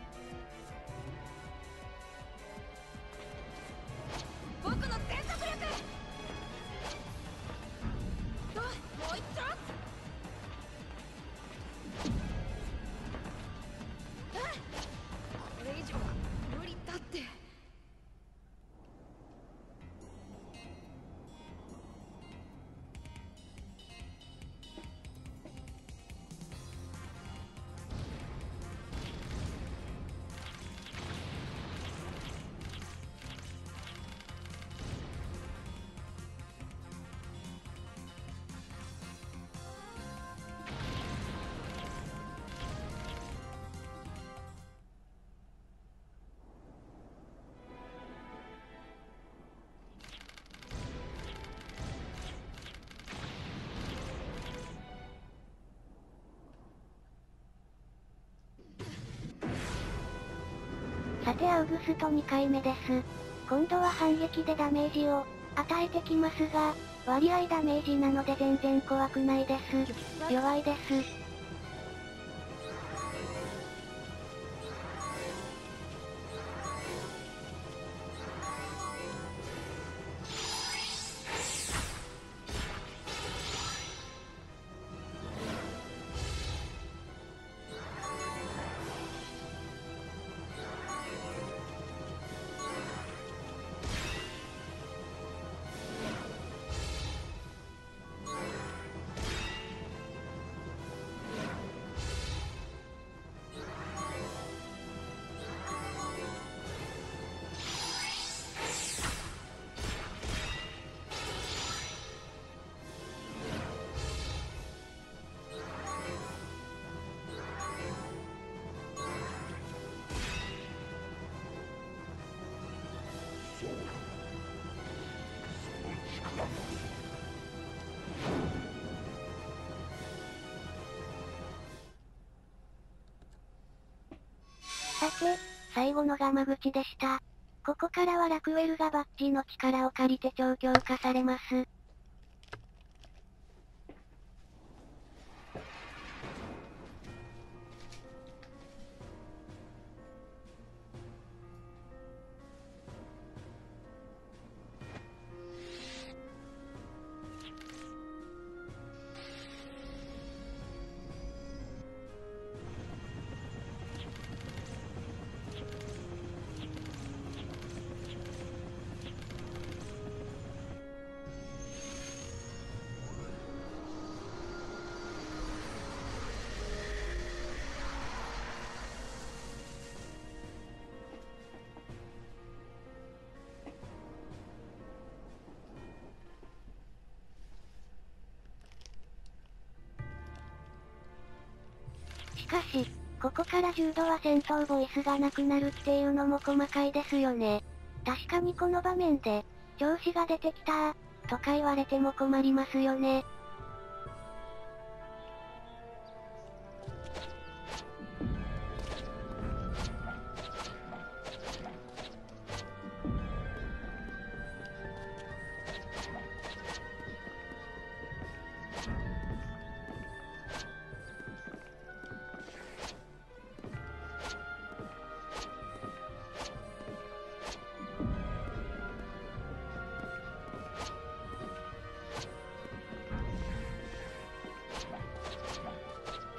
[SPEAKER 2] 僕の全速力。と、もう一丁。あ、これ以上は無理だって。
[SPEAKER 1] さてアウグストにかいめです。今度は反撃でダメージを与えてきますが、割合ダメージなので全然怖くないです。弱いです。さて、最後のガマ口でした。ここからはラクウェルがバッジの力を借りて超強化されます。しかし、ここから重度は戦闘ボイスがなくなるっていうのも細かいですよね。確かにこの場面で、調子が出てきたー、とか言われても困りますよね。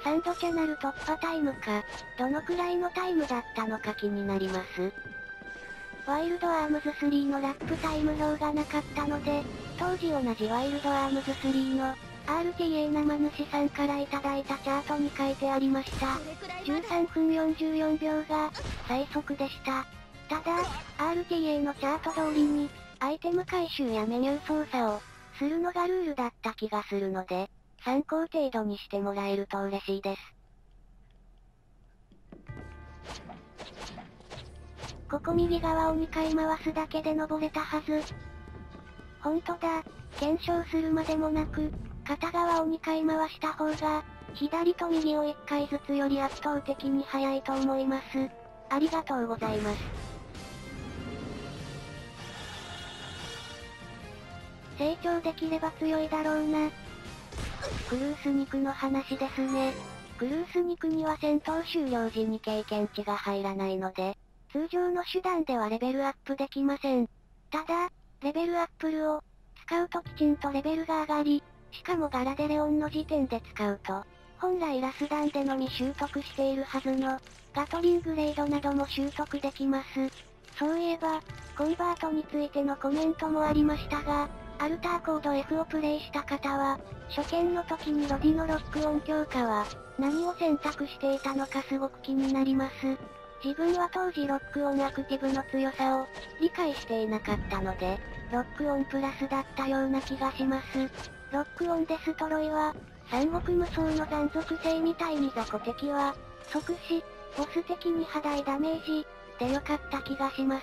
[SPEAKER 1] さんどチャナル突破タイムか、どのくらいのタイムだったのか気になります。ワイルドアームズスリーのラップタイム表がなかったので、当時同じワイルドアームズスリーの アールティーエー 生主さんからいただいたチャートに書いてありました。じゅうさんぷんよんじゅうよんびょうが最速でした。ただ、アールティーエー のチャート通りに、アイテム回収やメニュー操作をするのがルールだった気がするので、参考程度にしてもらえると嬉しいです。ここ右側をにかい回すだけで登れたはず。ほんとだ、検証するまでもなく、片側をにかい回した方が、左と右をいっかいずつより圧倒的に速いと思います。ありがとうございます。成長できれば強いだろうな。クルース肉の話ですね。クルース肉には戦闘終了時に経験値が入らないので、通常の手段ではレベルアップできません。ただ、レベルアップルを使うときちんとレベルが上がり、しかもガラデレオンの時点で使うと、本来ラスダンでのみ習得しているはずの、ガトリングレイドなども習得できます。そういえば、コンバートについてのコメントもありましたが、アルターコード F をプレイした方は、初見の時にロディのロックオン強化は、何を選択していたのかすごく気になります。自分は当時ロックオンアクティブの強さを理解していなかったので、ロックオンプラスだったような気がします。ロックオンデストロイは、三国無双の残属性みたいに雑魚敵は、即死、ボス的に波大ダメージ、で良かった気がします。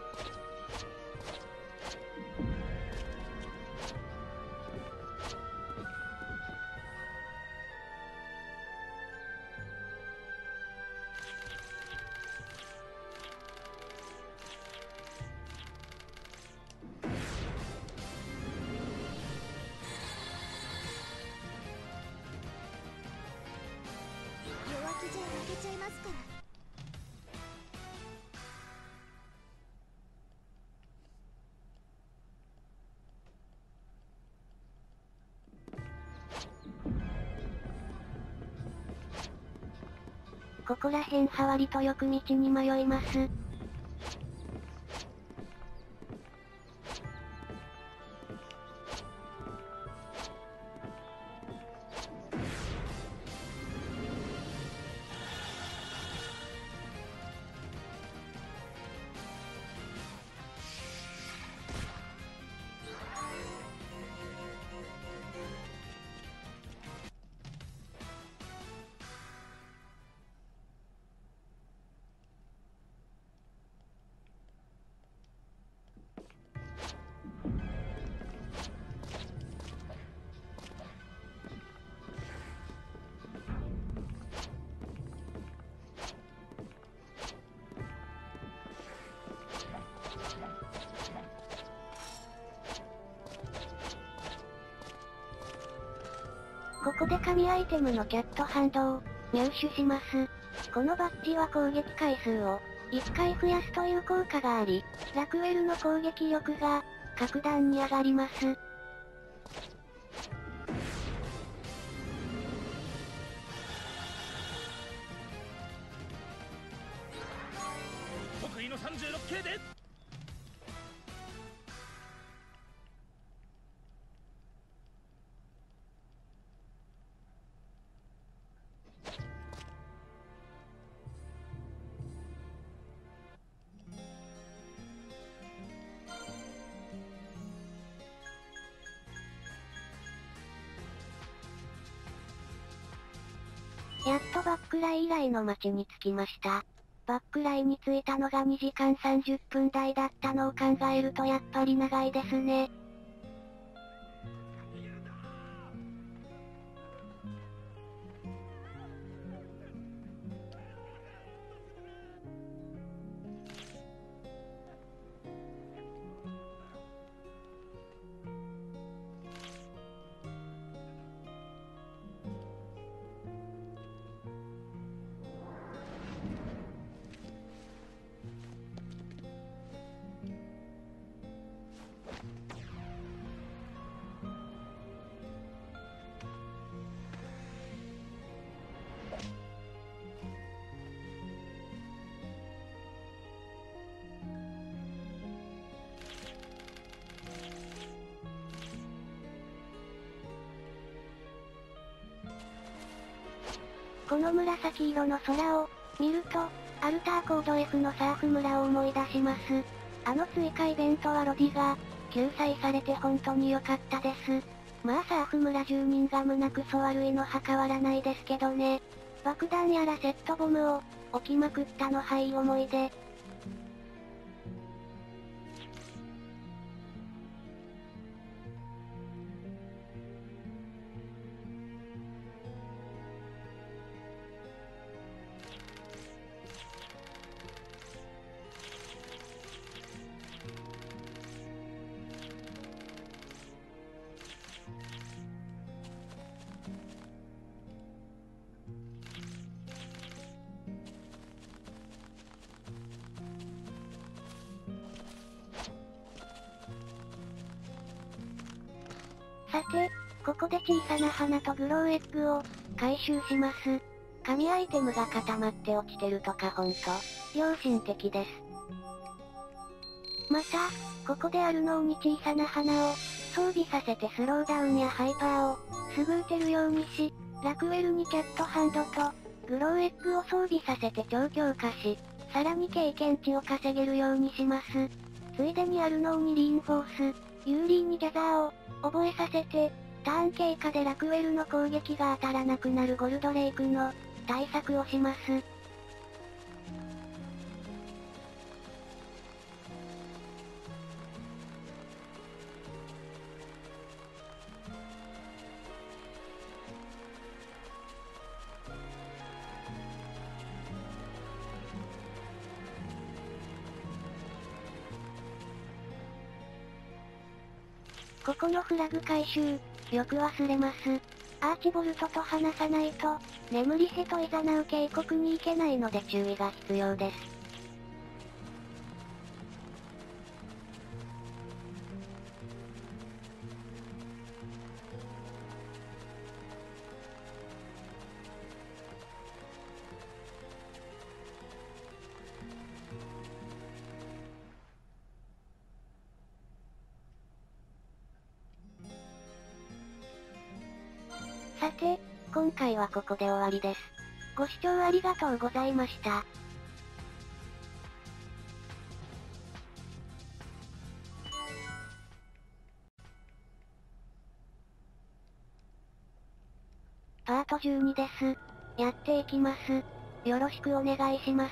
[SPEAKER 4] 弱気じゃ負けちゃいますから。
[SPEAKER 1] ここら辺は割とよく道に迷います。ここで神アイテムのキャットハンドを入手します。このバッジは攻撃回数をいっかい増やすという効果があり、ラクウェルの攻撃力が格段に上がります。
[SPEAKER 5] 得意の さんじゅうろくケー で
[SPEAKER 1] やっとバックライ以来の街に着きました。バックライに着いたのがにじかんさんじゅっぷん台だったのを考えるとやっぱり長いですね。 この紫色の空を、見ると、アルターコード F のサーフ村を思い出します。あの追加イベントはロディが、救済されて本当に良かったです。まあサーフ村住人が胸くそ悪いのは変わらないですけどね。爆弾やらセットボムを、置きまくったのはいい思い出。さて、ここで小さな花とグローエッグを、回収します。神アイテムが固まって落ちてるとかほんと、良心的です。また、ここでアルノーに小さな花を、装備させてスローダウンやハイパーを、すぐ打てるようにし、ラクウェルにキャットハンドと、グローエッグを装備させて超強化し、さらに経験値を稼げるようにします。ついでにアルノーにリインフォース、ユーリーにジャザーを、覚えさせて、ターン経過でラクウェルの攻撃が当たらなくなるゴルドレイクの、対策をします。ここのフラグ回収、よく忘れます。アーチボルトと話さないと、眠りへと誘う渓谷に行けないので注意が必要です。さて、今回はここで終わりです。ご視聴ありがとうございました。パートじゅうにです。やっていきます。よろしくお願いします。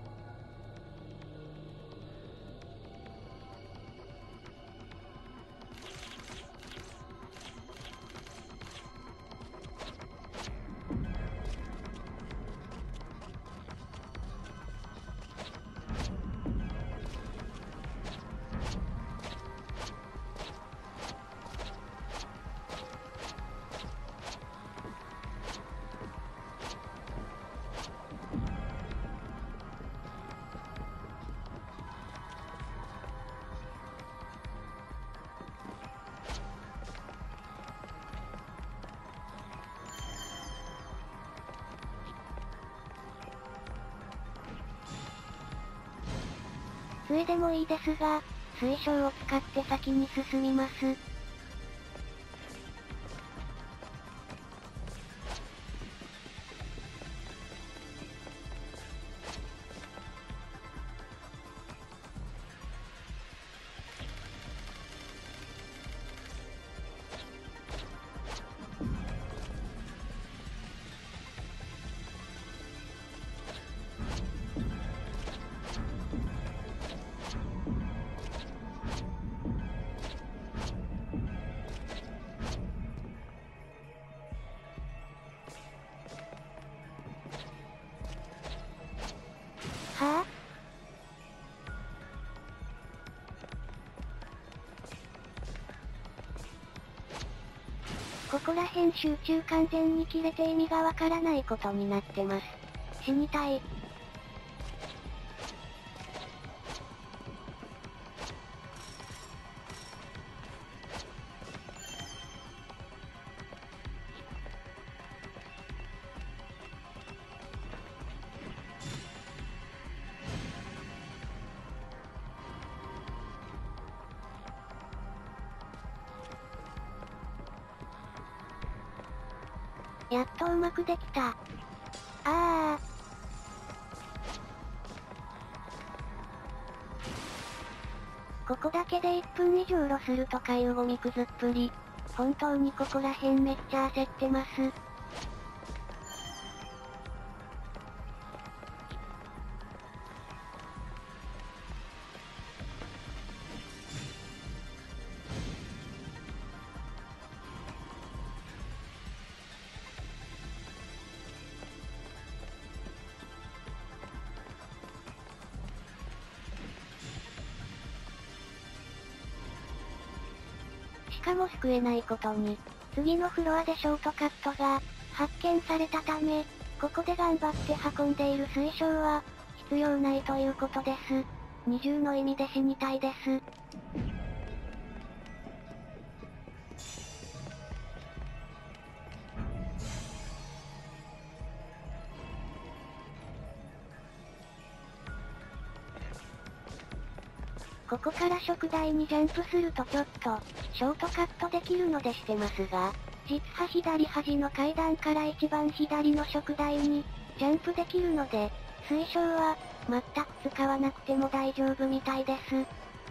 [SPEAKER 1] 杖でもいいですが、水晶を使って先に進みます。はぁ、ここら辺集中完全に切れて意味がわからないことになってます。死にたい。やっとうまくできた。 ああ。ここだけでいっぷん以上ロスるとかいうゴミくずっぷり。本当にここら辺めっちゃ焦ってます。しかも救えないことに、次のフロアでショートカットが発見されたため、ここで頑張って運んでいる水晶は必要ないということです。二重の意味で死にたいです。ここから食台にジャンプするとちょっと、ショートカットできるのでしてますが、実は左端の階段から一番左の食台に、ジャンプできるので、水晶は、全く使わなくても大丈夫みたいです。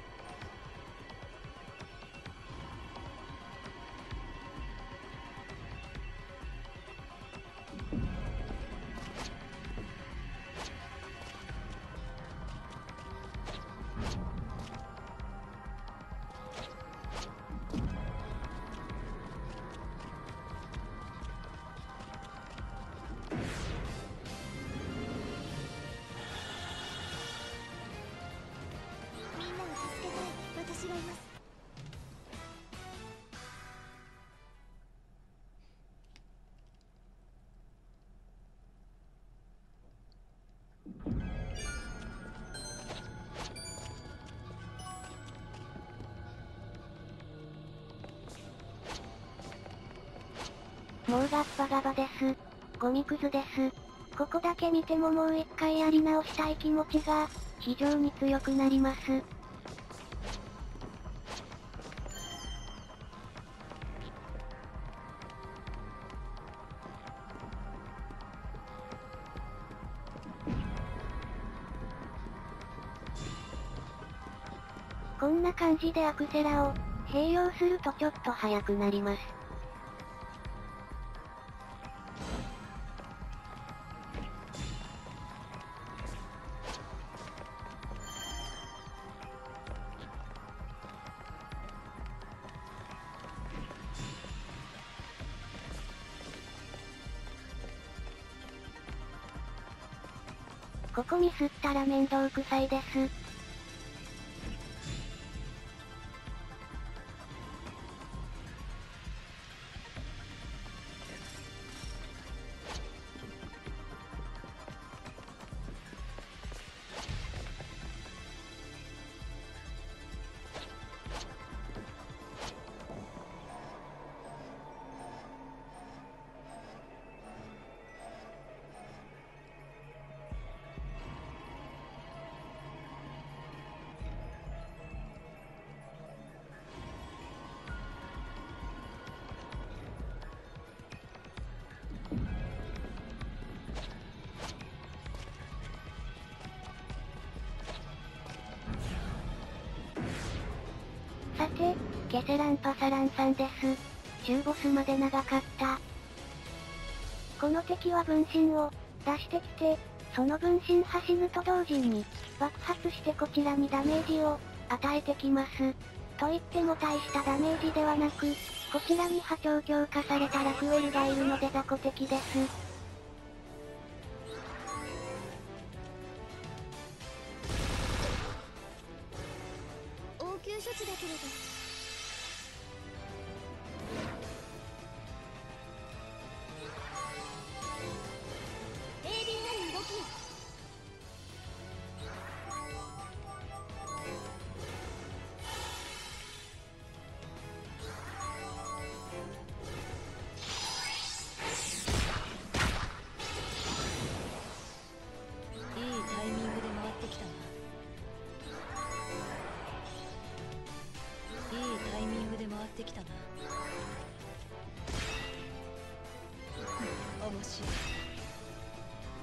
[SPEAKER 4] みんなを助けたい私がいます。
[SPEAKER 1] もうガッバガバです。ゴミくずです。ここだけ見てももう一回やり直したい気持ちが、非常に強くなります。こんな感じでアクセラを、併用するとちょっと速くなります。ここミスったら面倒くさいです。さて、ケセランパサランさんです。中ボスまで長かった。この敵は分身を出してきて、その分身走ると同時に爆発してこちらにダメージを与えてきます。と言っても大したダメージではなく、こちらに波長強化されたラクエルがいるので雑魚敵です。
[SPEAKER 4] 応急処置だけれど。鋭敏なる動きよ。
[SPEAKER 2] いいタイミングで回ってきたな。いいタイミングで回ってきたな。面白い。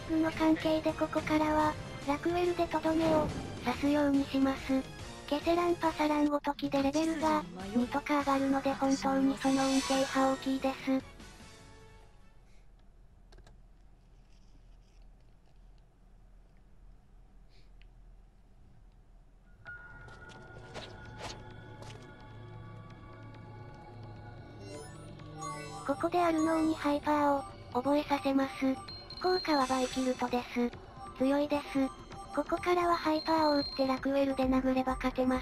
[SPEAKER 1] グの関係でここからは、ラクウェルでとどめを刺すようにします。ケセランパサランごときでレベルがにとか上がるので本当にその恩恵は大きいです。ここでアルノーにハイパーを覚えさせます。効果はバイキルトです。強いです。ここからはハイパーを打ってラクウェルで殴れば勝てます。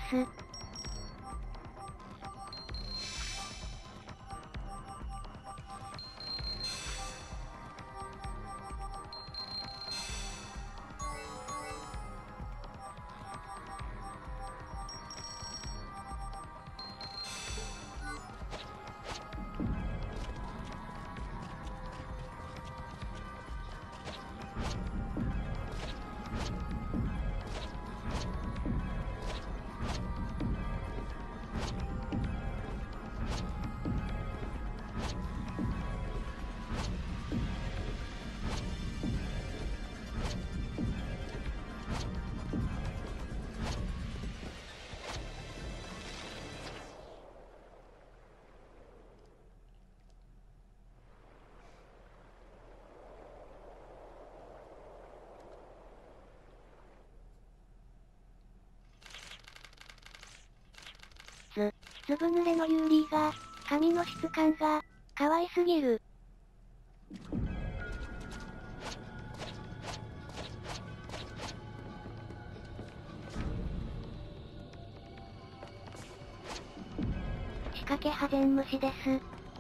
[SPEAKER 1] ず、ずぶ濡れのユーリーが、髪の質感が、可愛すぎる。仕掛け派全無視です。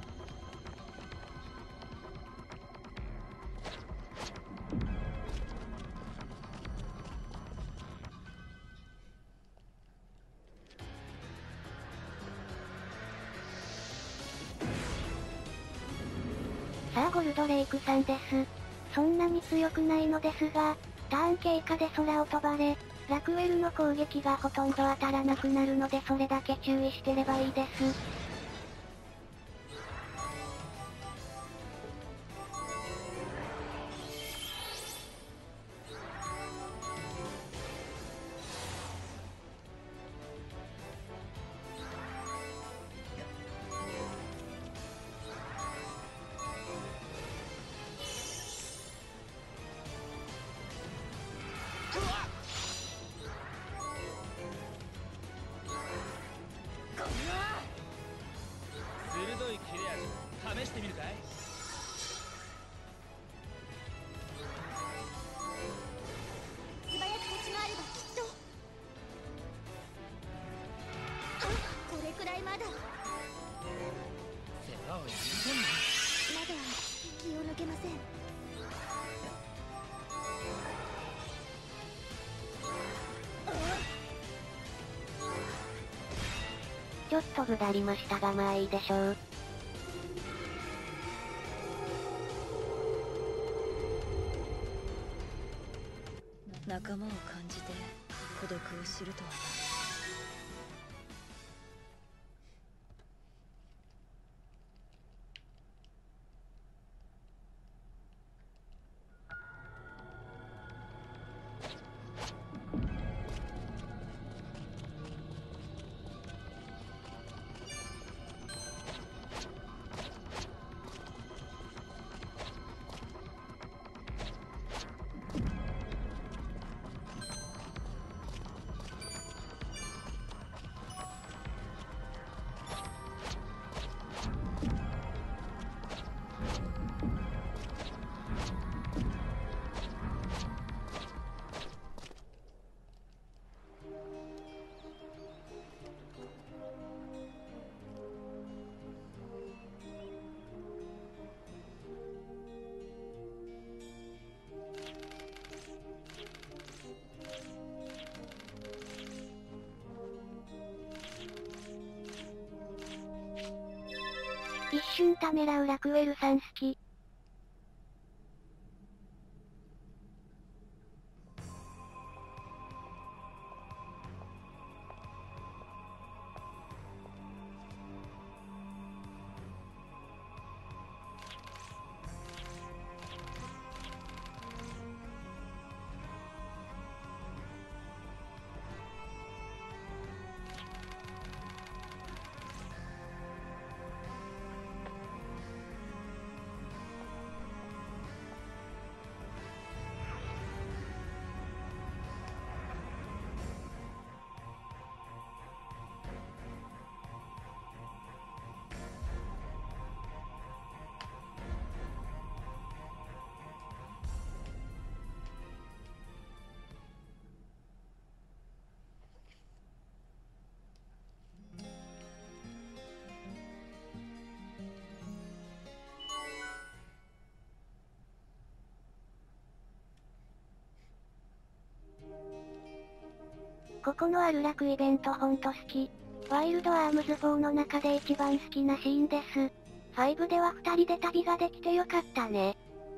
[SPEAKER 1] さあゴルドレイクさんです。そんなに強くないのですが、ターン経過で空を飛ばれ、ラクウェルの攻撃がほとんど当たらなくなるのでそれだけ注意してればいいです。
[SPEAKER 3] 鋭い切れ味試してみるかい？
[SPEAKER 4] 素早く立ち回ればきっと。あ、これくらいまだ。
[SPEAKER 3] 世話をやめてんの？
[SPEAKER 4] まだ気を抜けません。
[SPEAKER 1] ちょっとぶだりましたがまあいいでしょう。
[SPEAKER 2] 仲間を感じて孤独を知るとはな。一瞬ためらうラクウェルさん好き。
[SPEAKER 1] ここのある楽イベントほんと好き。ワイルドアームズフォーの中で一番好きなシーンです。ごではふたりで旅ができてよかったね。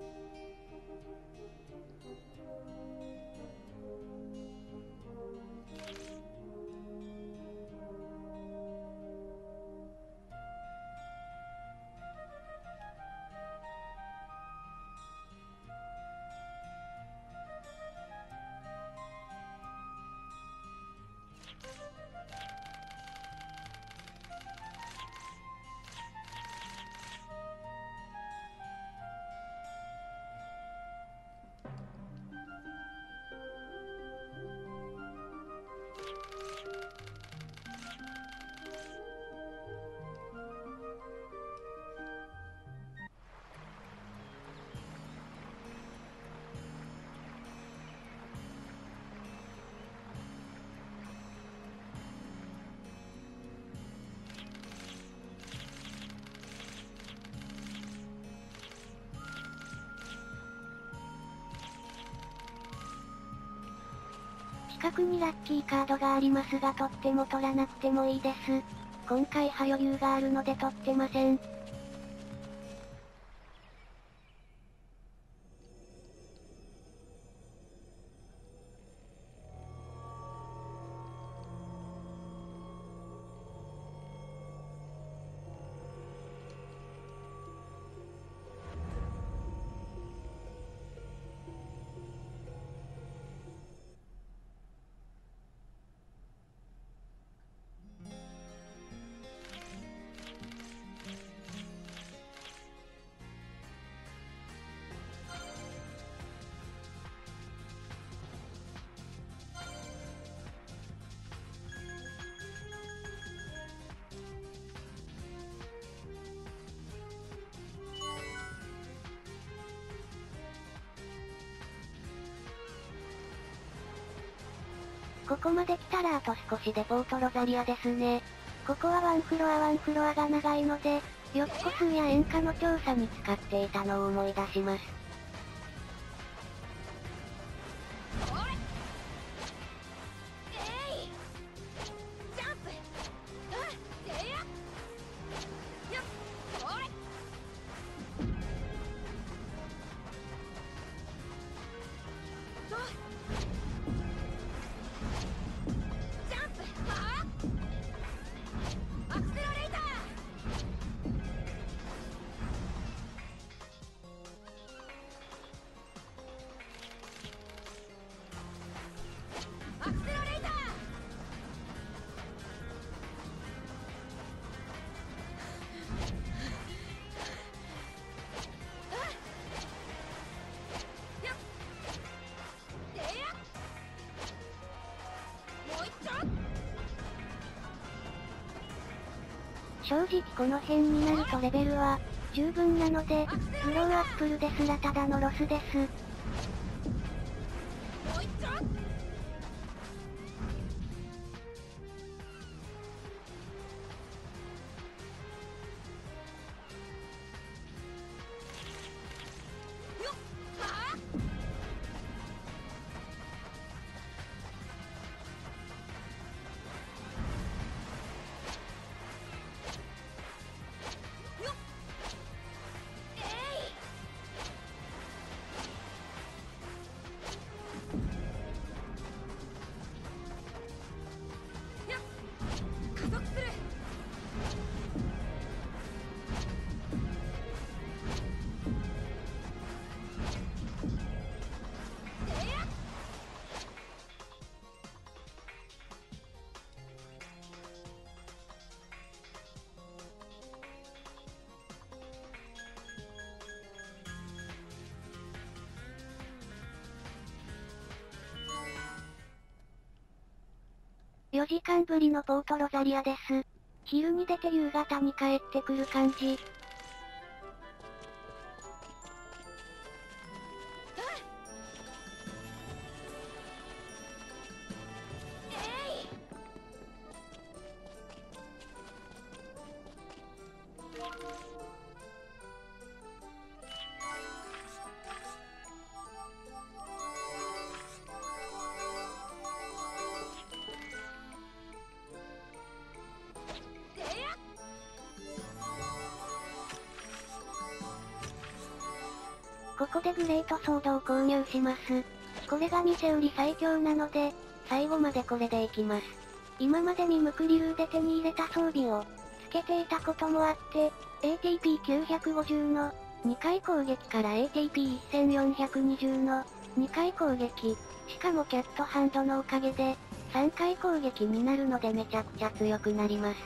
[SPEAKER 1] 近くにラッキーカードがありますが取っても取らなくてもいいです。今回は余裕があるので取ってません。ここまで来たらあと少しでポートロザリアですね。ここはワンフロアワンフロアが長いので、よく個数や塩化の調査に使っていたのを思い出します。正直この辺になるとレベルは十分なので、ブローアップルですらただのロスです。よじかんぶりのポートロザリアです。昼に出て夕方に帰ってくる感じ。 でグレートソードを購入します。これが店売り最強なので、最後までこれでいきます。今までミムクリルーで手に入れた装備を、つけていたこともあって、エーティーピーきゅうひゃくごじゅう の、にかい攻撃から エーティーピーせんよんひゃくにじゅう の、にかい攻撃、しかもキャットハンドのおかげで、さんかい攻撃になるのでめちゃくちゃ強くなります。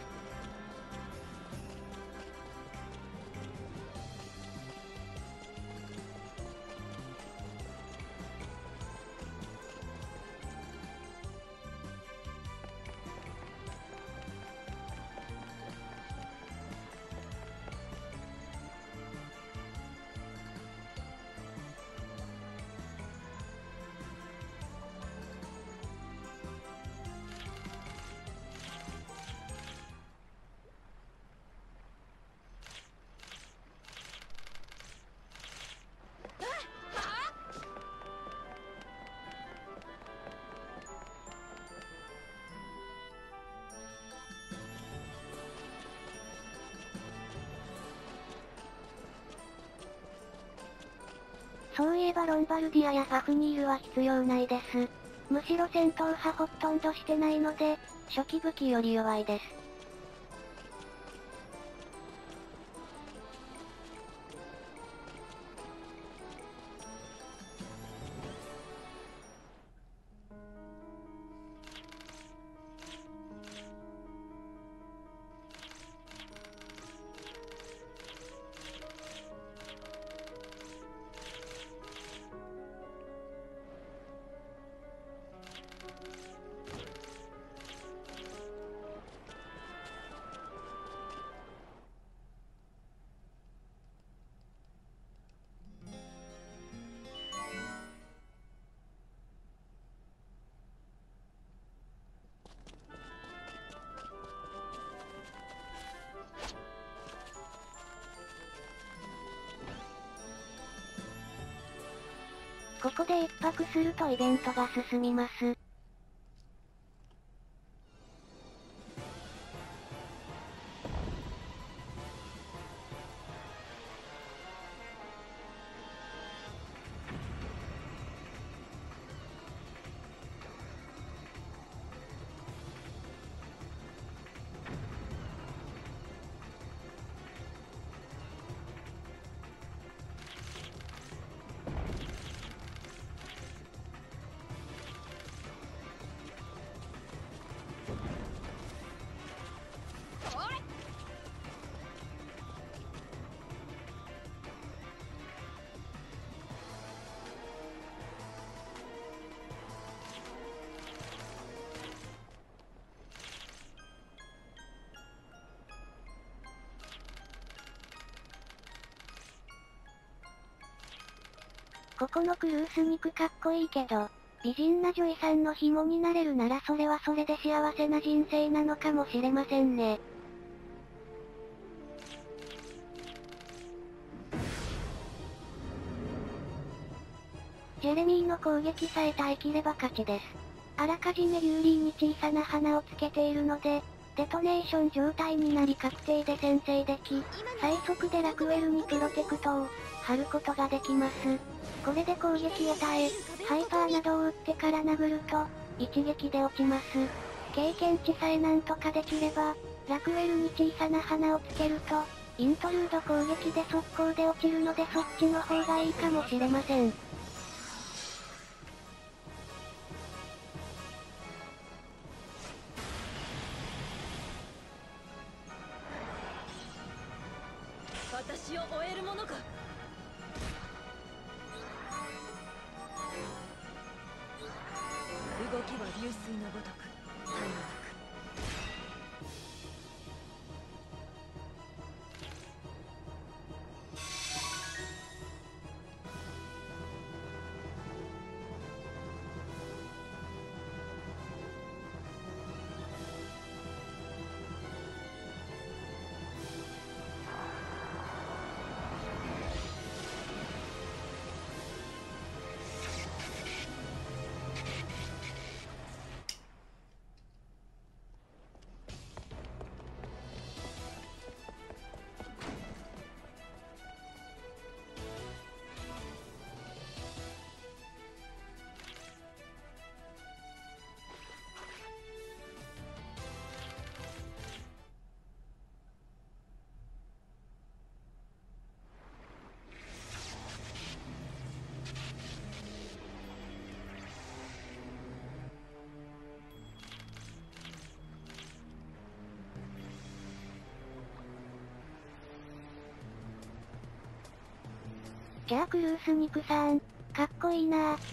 [SPEAKER 1] そういえばロンバルディアやファフニールは必要ないです。むしろ戦闘派ほとんどしてないので、初期武器より弱いです。ここで一泊するとイベントが進みます。ここのクルース肉かっこいいけど、美人な女医さんの紐になれるならそれはそれで幸せな人生なのかもしれませんね。ジェレミーの攻撃さえ耐えきれば勝ちです。あらかじめリュウリーに小さな花をつけているので、デトネーション状態になり確定で先制でき、最速でラクエルにプロテクトを貼ることができます。これで攻撃を耐え、ハイパーなどを打ってから殴ると、一撃で落ちます。経験値さえなんとかできれば、ラクエルに小さな花をつけると、イントルード攻撃で速攻で落ちるのでそっちの方がいいかもしれません。
[SPEAKER 2] 私を追えるものか。動きは流水のごとく絶えなく。
[SPEAKER 1] じゃあクルース肉さん、かっこいいなぁ。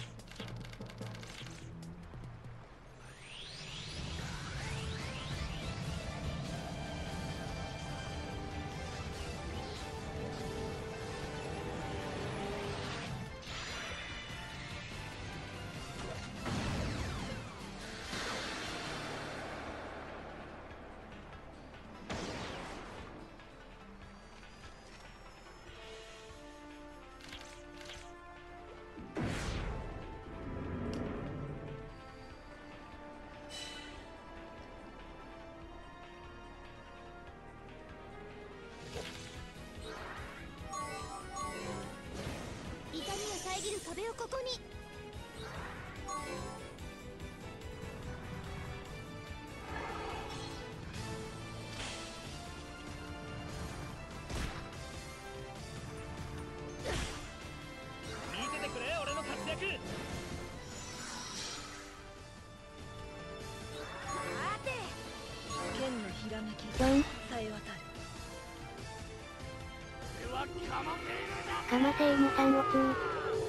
[SPEAKER 4] 痛みを遮る壁をここに。
[SPEAKER 3] 見ててくれ俺の活躍。
[SPEAKER 2] さて剣のひらめき
[SPEAKER 1] ドン。
[SPEAKER 2] さえ渡る。
[SPEAKER 3] 俺はカマセイヌだ。
[SPEAKER 1] カマセイヌさんをつー。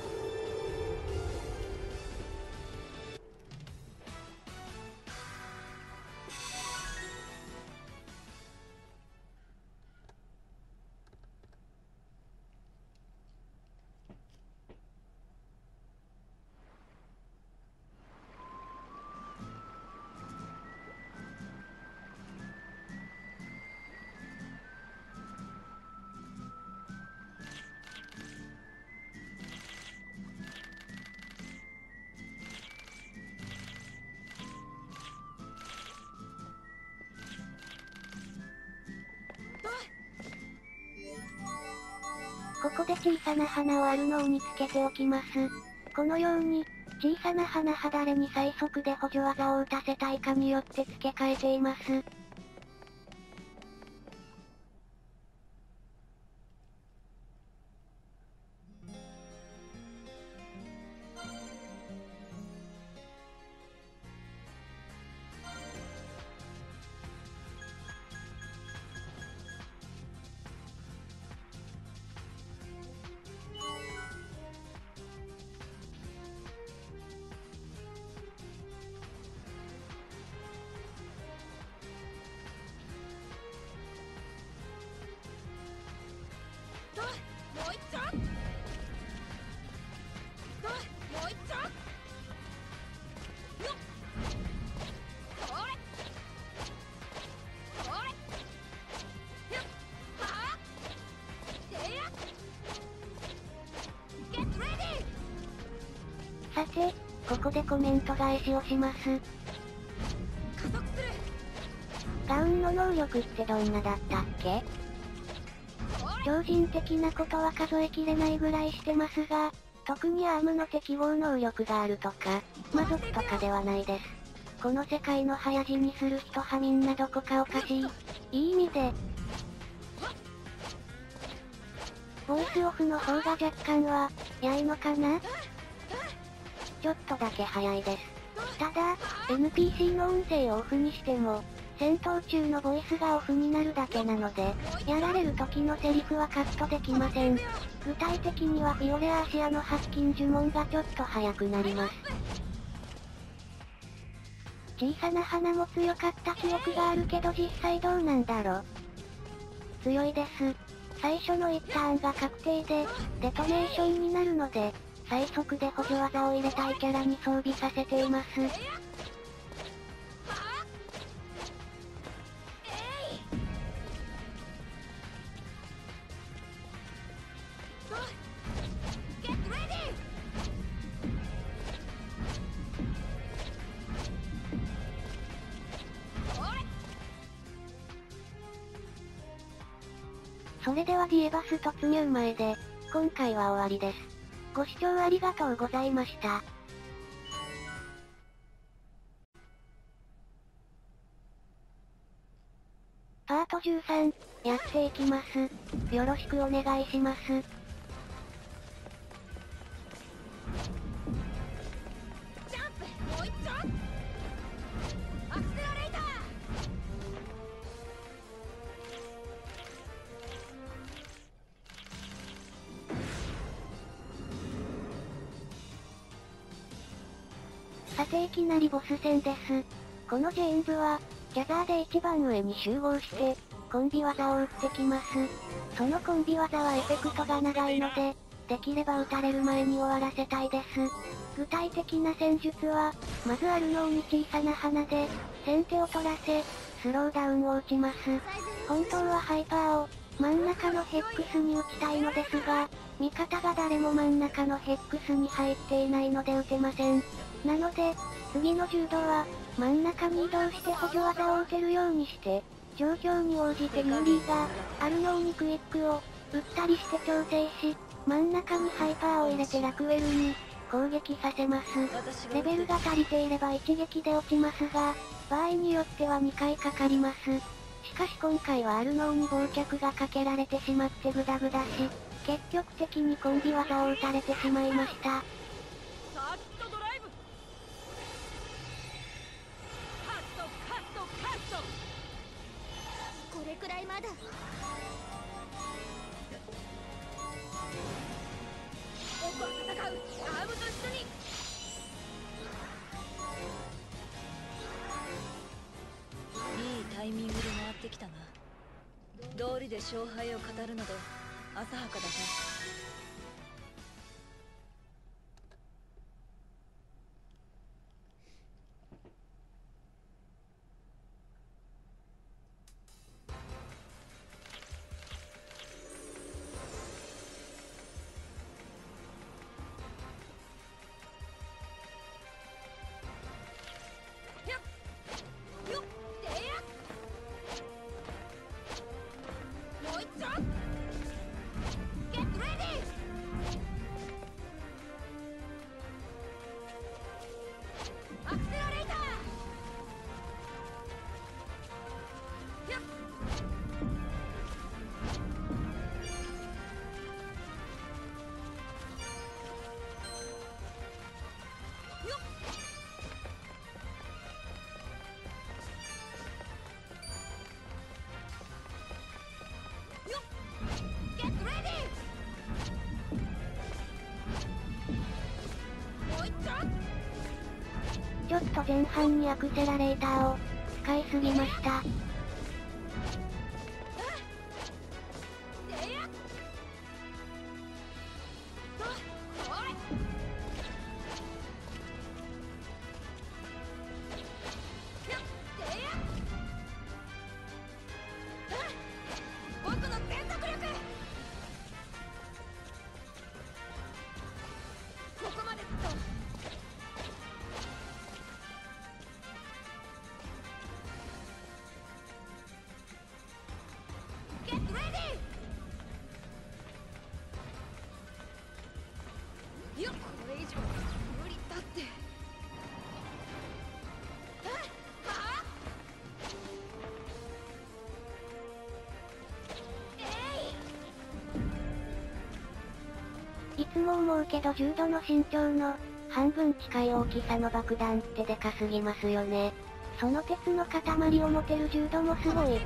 [SPEAKER 1] ここで小さな花をアルノーにつけておきます。このように、小さな花は誰に最速で補助技を打たせたいかによって付け替えています。
[SPEAKER 4] もう一丁。もう一丁。よっ。これ。これ。よっ。はあ。でや。Get ready。
[SPEAKER 1] さて、ここでコメント返しをします。
[SPEAKER 4] 加速する。
[SPEAKER 1] ガウンの能力ってどんなだったっけ？超人的なことは数えきれないぐらいしてますが、特にアームの適合能力があるとか、魔族とかではないです。この世界の早死にする人はみんなどこかおかしい。いい意味で。ボイスオフの方が若干は、やいのかな？ちょっとだけ早いです。ただ、エヌピーシー の音声をオフにしても、戦闘中のボイスがオフになるだけなので、やられる時のセリフはカットできません。具体的にはフィオレアーシアの発禁呪文がちょっと早くなります。小さな花も強かった記憶があるけど実際どうなんだろう。強いです。最初のいちターンが確定で、デトネーションになるので、最速で補助技を入れたいキャラに装備させています。それではディエバス突入前で、今回は終わりです。ご視聴ありがとうございました。パートじゅうさん、やっていきます。よろしくお願いします。
[SPEAKER 4] ジャンプ。もう一丁。アクセラレーター。
[SPEAKER 1] ていきなりボス戦です。このジェーンズは、ジャザーで一番上に集合して、コンビ技を打ってきます。そのコンビ技はエフェクトが長いので、できれば撃たれる前に終わらせたいです。具体的な戦術は、まずアルノーに小さな花で、先手を取らせ、スローダウンを打ちます。本当はハイパーを、真ん中のヘックスに打ちたいのですが、味方が誰も真ん中のヘックスに入っていないので打てません。なので、次の柔道は、真ん中に移動して補助技を打てるようにして、状況に応じてユーリーが、アルノーにクイックを、打ったりして調整し、真ん中にハイパーを入れてラクウェルに、攻撃させます。レベルが足りていれば一撃で落ちますが、場合によってはにかいかかります。しかし今回はアルノーに忘却がかけられてしまってグダグダし、結局的にコンビ技を打たれてしまいました。
[SPEAKER 4] サーキットドライブ。カットカットカット。これくらいまだ。僕は戦う。アームと一緒に。
[SPEAKER 2] いいタイミングで回ってきたな。道理で勝敗を語るので浅はかだな。
[SPEAKER 1] ちょっと前半にアクセラレーターを使いすぎました。いつも思うけど重度の身長の半分近い大きさの爆弾ってでかすぎますよね。その鉄の塊を持てる重度もすごい。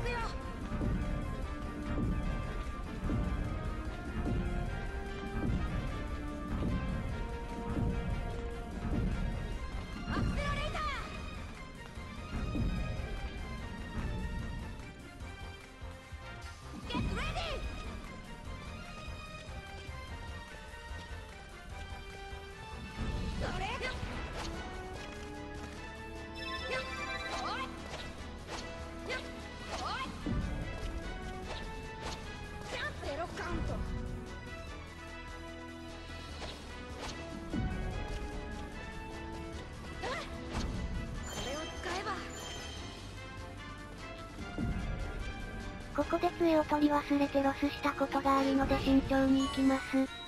[SPEAKER 1] ここで杖を取り忘れてロスしたことがあるので慎重に行きます。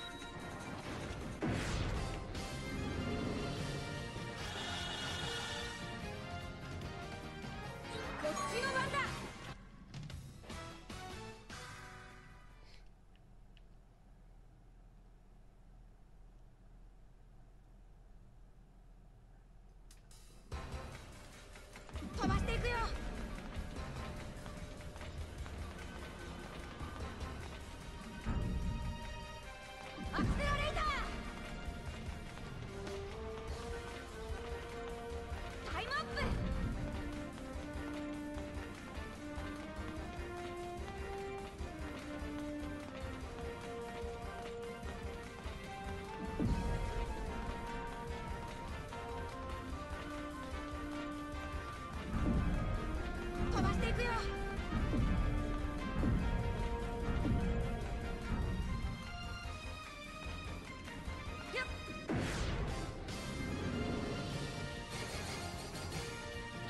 [SPEAKER 4] 飛ばしていくよ。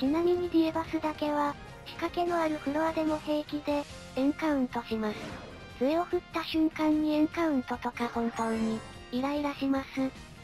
[SPEAKER 1] ちなみにディエバスだけは、仕掛けのあるフロアでも平気で、エンカウントします。杖を振った瞬間にエンカウントとか本当に、イライラします。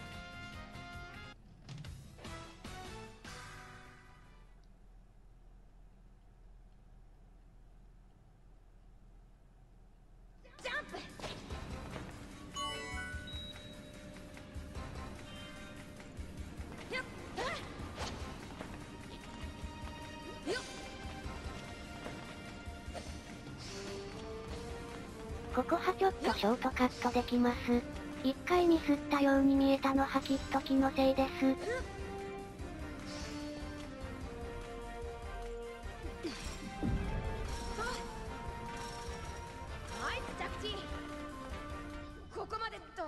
[SPEAKER 1] ここはちょっとショートカットできます。一回ミスったように見えたのはきっと気のせいです。
[SPEAKER 4] はい着地。ここまでっと。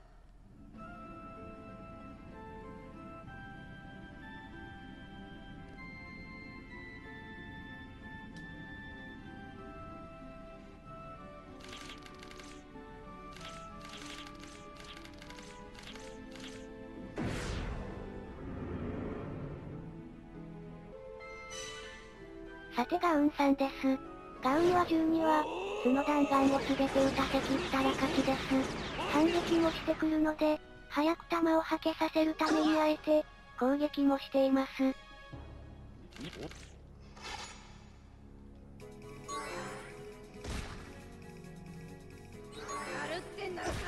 [SPEAKER 1] さてガウンさんです。ガウンはじゅうには、素の弾丸を全て撃たせ切ったら勝ちです。反撃もしてくるので、早く弾をはけさせるためにあえて、攻撃もしています。
[SPEAKER 4] やるってんだろさ。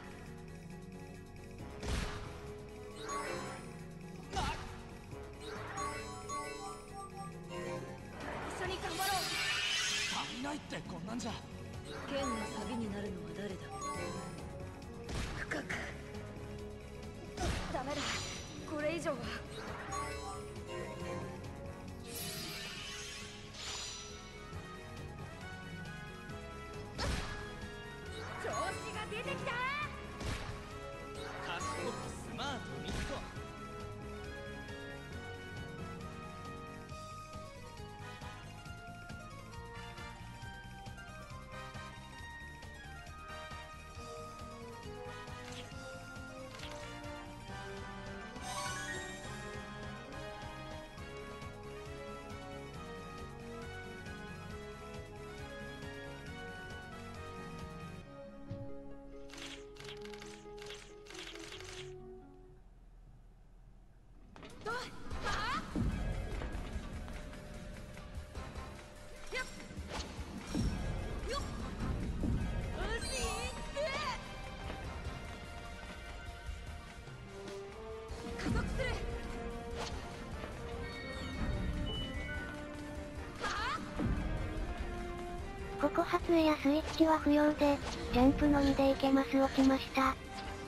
[SPEAKER 4] 一緒に頑張ろう。
[SPEAKER 3] 足りないってこんなんじゃ。
[SPEAKER 2] 剣のサビになるのは誰だ。
[SPEAKER 4] 深く。ダメだ。これ以上は。調子が出てきた。
[SPEAKER 3] 賢くスマートにと。
[SPEAKER 1] ここ発エアスイッチは不要で、ジャンプのみでいけます。落ちました。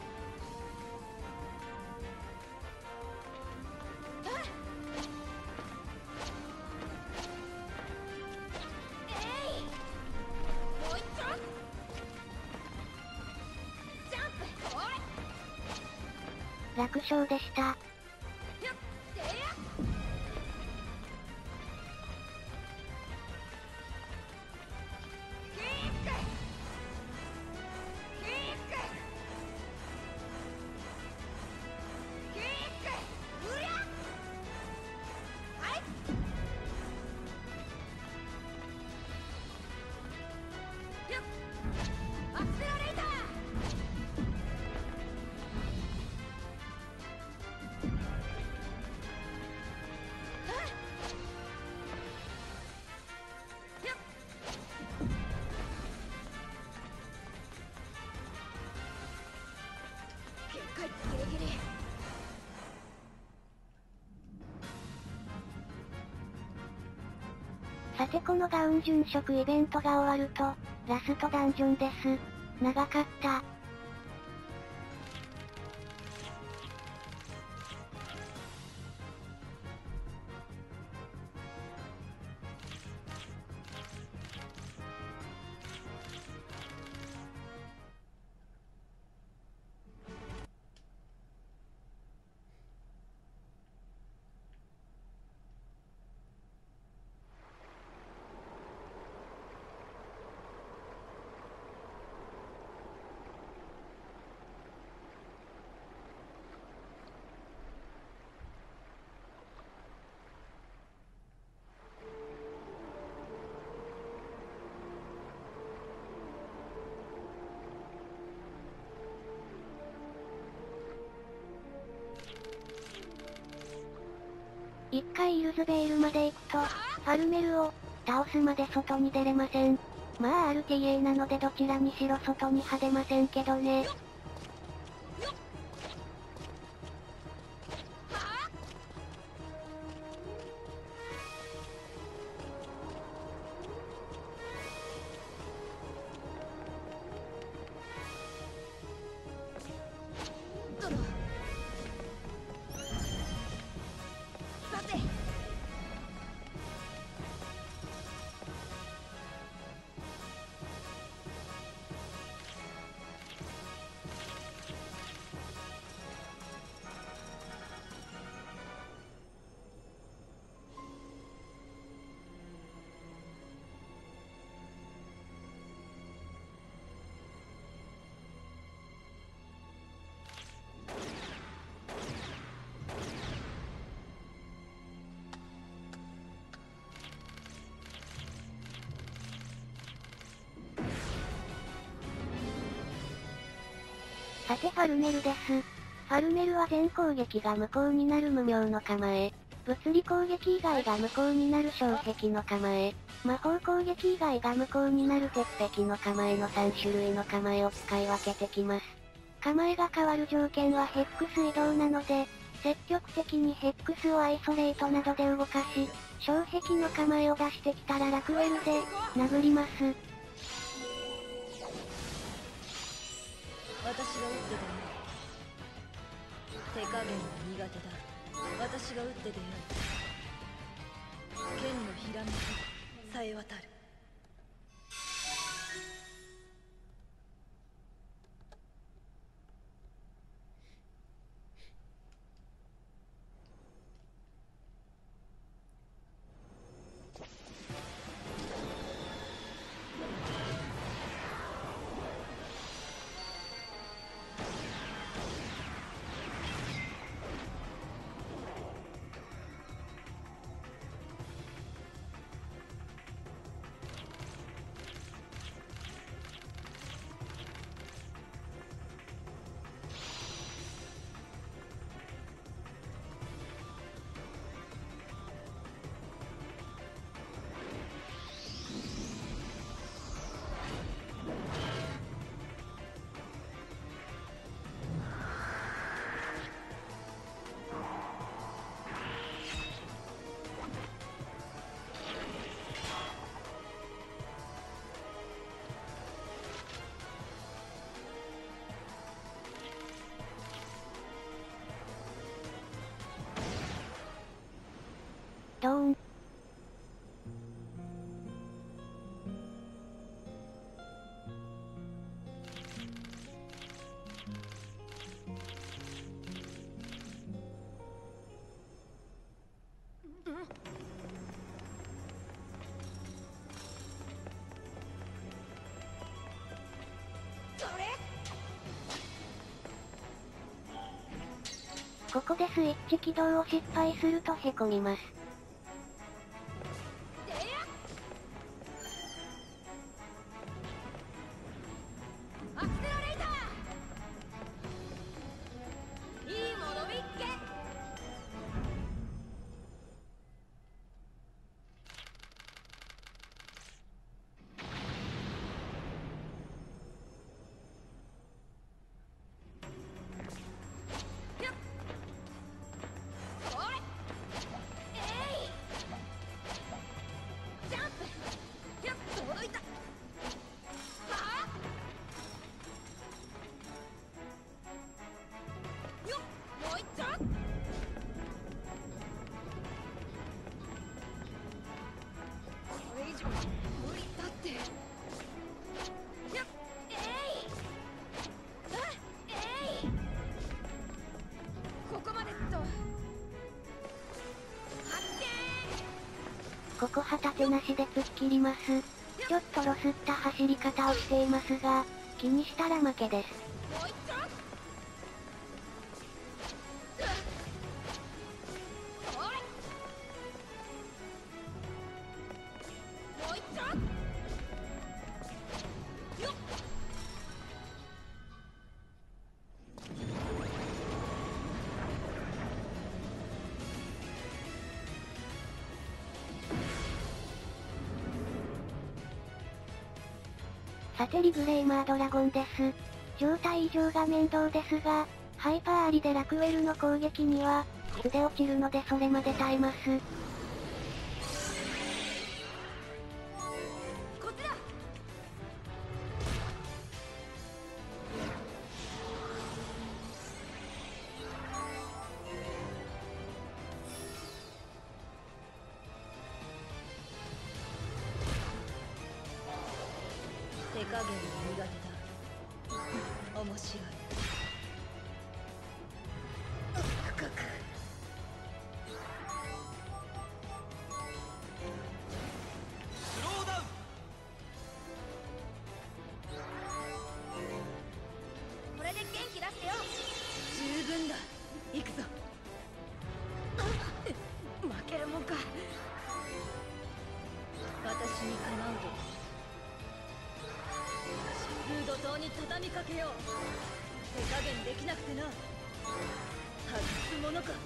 [SPEAKER 1] 楽勝でした。さてこのガウン殉職イベントが終わると、ラストダンジョンです。長かった。 いイルズベールまで行くと、ファルメルを倒すまで外に出れません。まあ アールティーエー なのでどちらにしろ外には出ませんけどね。さてファルメルです。ファルメルは全攻撃が無効になる無名の構え。物理攻撃以外が無効になる障壁の構え。魔法攻撃以外が無効になる鉄壁の構えのさん種類の構えを使い分けてきます。構えが変わる条件はヘックス移動なので、積極的にヘックスをアイソレートなどで動かし、障壁の構えを出してきたらラクエルで殴ります。
[SPEAKER 2] 私が打って出よう。手加減は苦手だ。私が打って出よう。剣のひらめきさえ渡る。
[SPEAKER 1] ドーン。ここでスイッチ起動を失敗するとへこみます。ここ旗手なしで突っ切ります。ちょっとロスった走り方をしていますが、気にしたら負けです。 さてリグレイマードラゴンです。状態異常が面倒ですが、ハイパーアリでラクウェルの攻撃には、素で落ちるのでそれまで耐えます。
[SPEAKER 4] こっちだ。
[SPEAKER 2] 手加減が苦手だ。面白い。深く。
[SPEAKER 3] スローダウン。
[SPEAKER 4] これで元気出してよ。
[SPEAKER 2] 十分だ。行くぞ。
[SPEAKER 4] 負けるもんか。
[SPEAKER 2] 私にかなうと。フード島に畳みかけよう。手加減できなくてな。外すものか。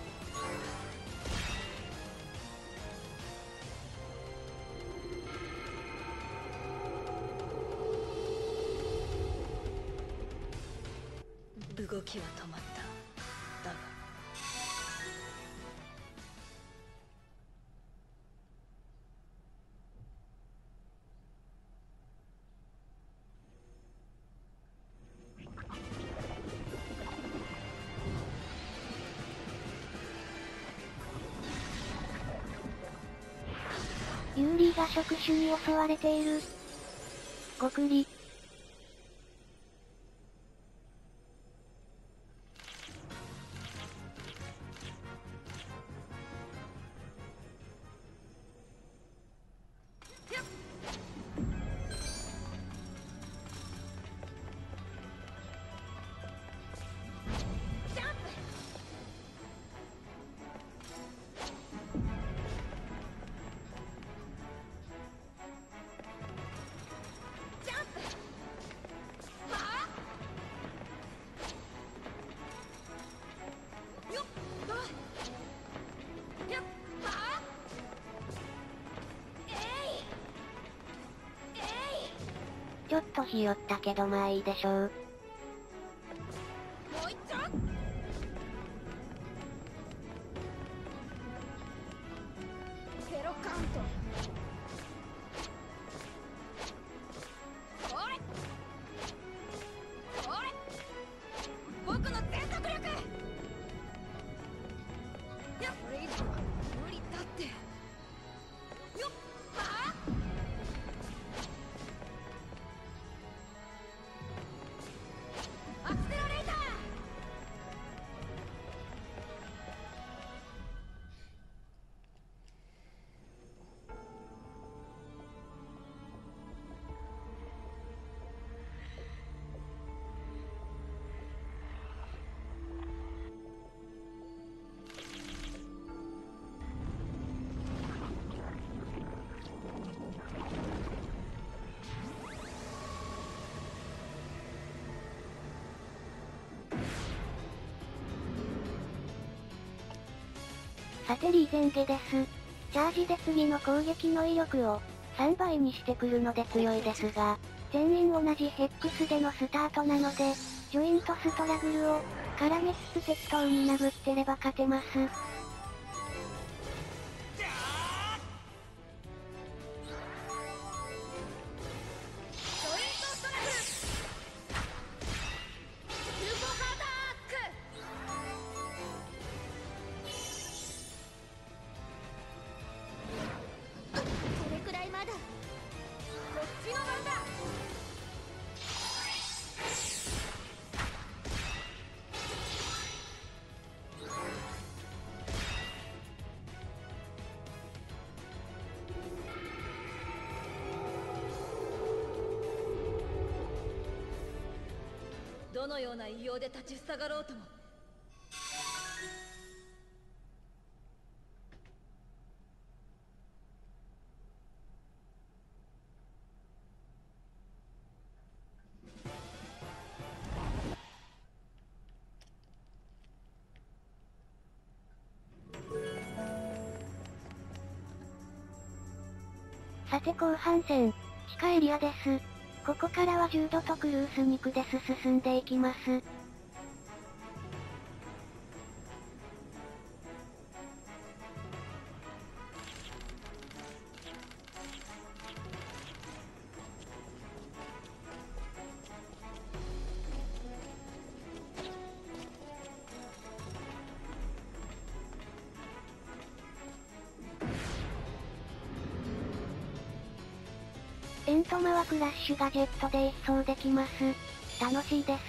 [SPEAKER 2] 動きは止まった。だが
[SPEAKER 1] ユーリーが触手に襲われている。ごくり。ちょっとひよったけどまあいいでしょう。
[SPEAKER 4] もう一丁。ゼロカウント。それそれ僕の全速力。いやこれ以上無理だって。よっはあ。アクセラレーター。
[SPEAKER 1] さてリーゼンゲです。チャージで次の攻撃の威力をさんばいにしてくるので強いですが、全員同じヘックスでのスタートなので、ジョイントストラグルを絡めつつ適当に殴ってれば勝てます。
[SPEAKER 2] どのような異様で立ちふさがろうとも。
[SPEAKER 1] さて後半戦、地下エリアです。 ここからはジュードとクルース肉で進んでいきます。エントマはクラッシュガジェットで一掃できます。楽しいです。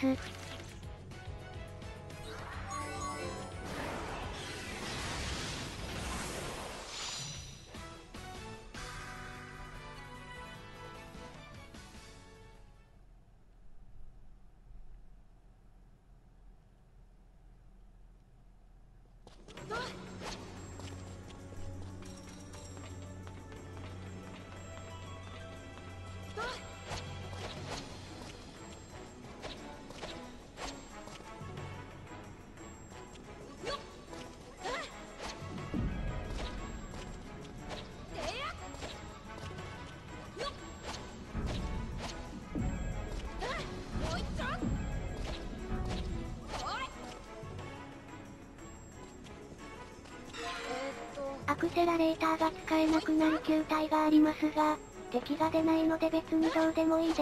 [SPEAKER 1] アクセラレーターが使えなくなる球体がありますが、敵が出ないので別にどうでもいいです。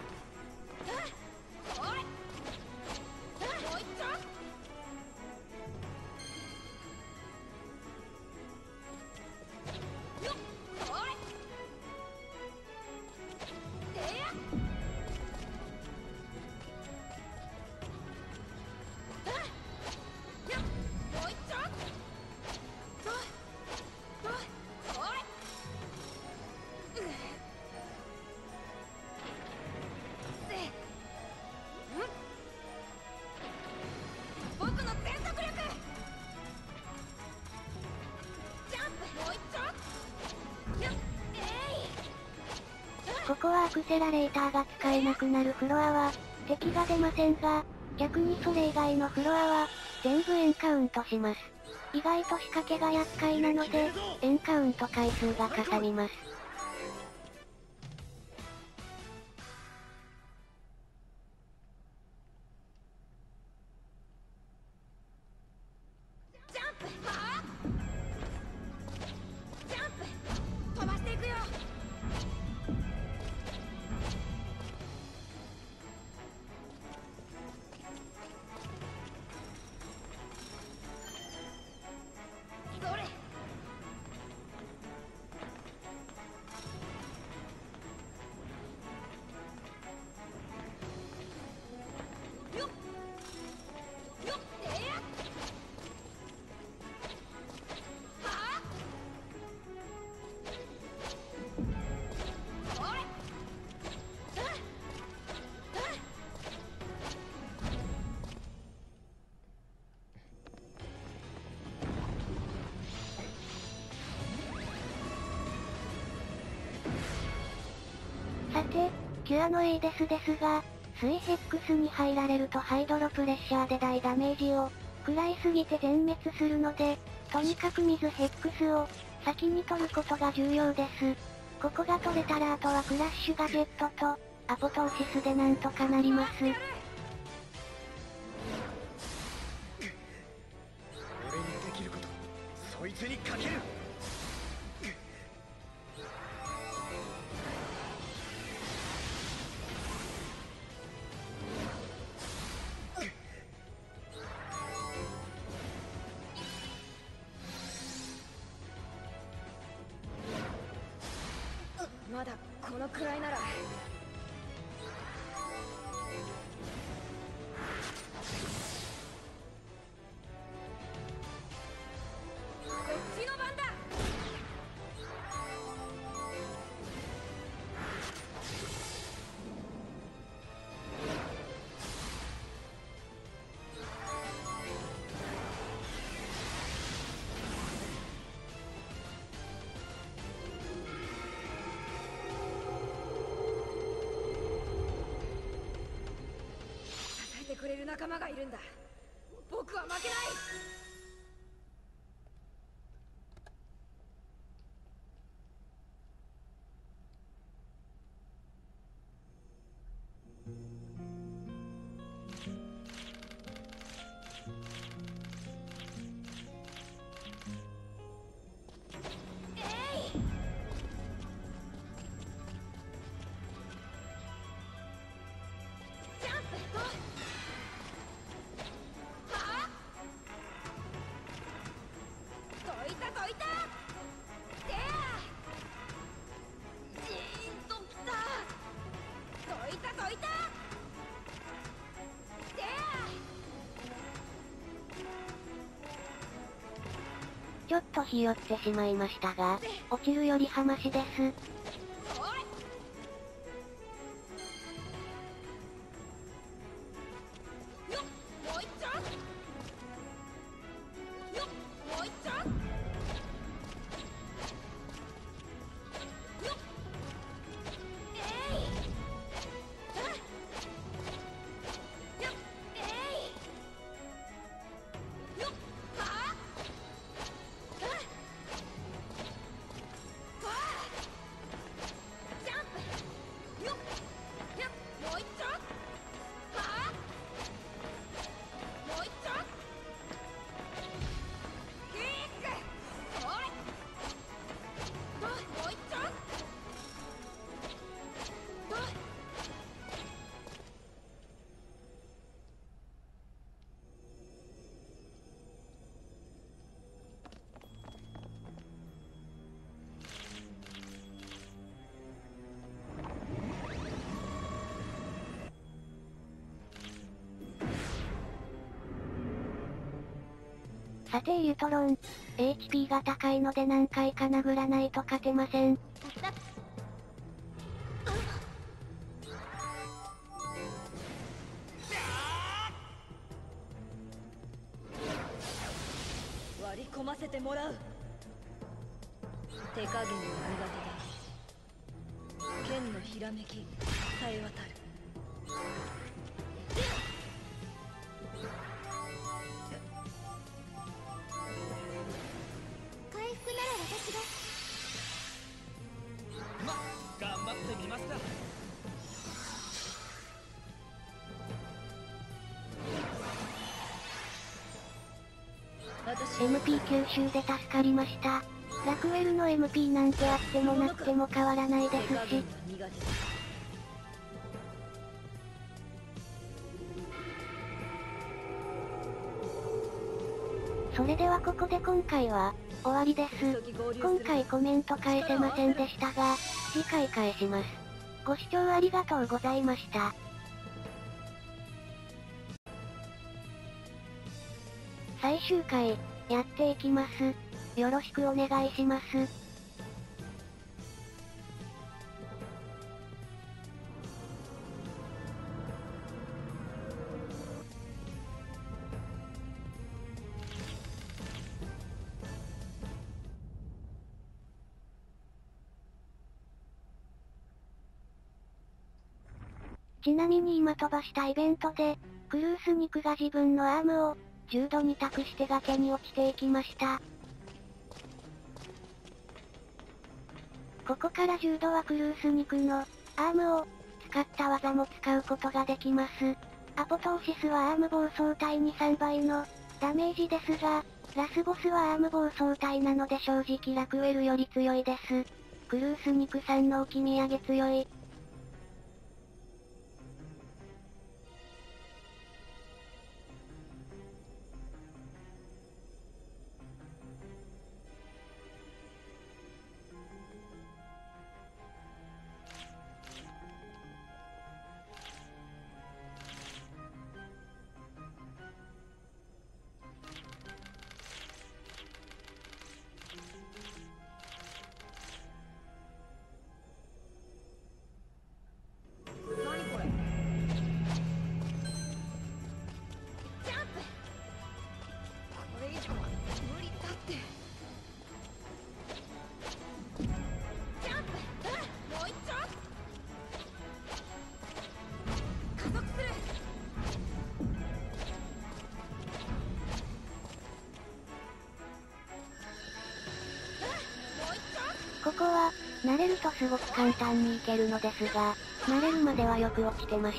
[SPEAKER 1] ここはアクセラレーターが使えなくなるフロアは、敵が出ませんが、逆にそれ以外のフロアは、全部エンカウントします。意外と仕掛けが厄介なので、エンカウント回数がかさみます。さて、キュアのエイデスですが、水ヘックスに入られるとハイドロプレッシャーで大ダメージを、食らいすぎて全滅するので、とにかく水ヘックスを、先に取ることが重要です。ここが取れたらあとはクラッシュガジェットと、アポトーシスでなんとかなります。
[SPEAKER 5] 俺にできること、そいつにかける。
[SPEAKER 2] まだこのくらいなら。こっちの番だ。くれる仲間がいるんだ。僕は負けない。
[SPEAKER 1] ちょっとひよってしまいましたが、落ちるよりはましです。さてユトロン、エイチピー が高いので何回か殴らないと勝てません。
[SPEAKER 2] 割り込ませてもらう。手加減が苦手だ。剣のひらめきさえ渡る。
[SPEAKER 4] 回復なら私が。
[SPEAKER 3] ま、頑張ってみますか。
[SPEAKER 2] 私
[SPEAKER 1] エムピー 吸収で助かりました。ラクウェルの エムピー なんてあってもなくても変わらないですし。それではここで今回は終わりです。今回コメント返せませんでしたが、次回返します。ご視聴ありがとうございました。最終回、やっていきます。よろしくお願いします。ちなみに今飛ばしたイベントで、クルースニクが自分のアームを、じゅうどに託して崖に落ちていきました。ここからじゅうどはクルースニクの、アームを、使った技も使うことができます。アポトーシスはアーム暴走体にさんばいの、ダメージですが、ラスボスはアーム暴走体なので正直ラクウェルより強いです。クルースニクさんの置き土産強い。ここは、慣れるとすごく簡単にいけるのですが、慣れるまではよく落ちてました。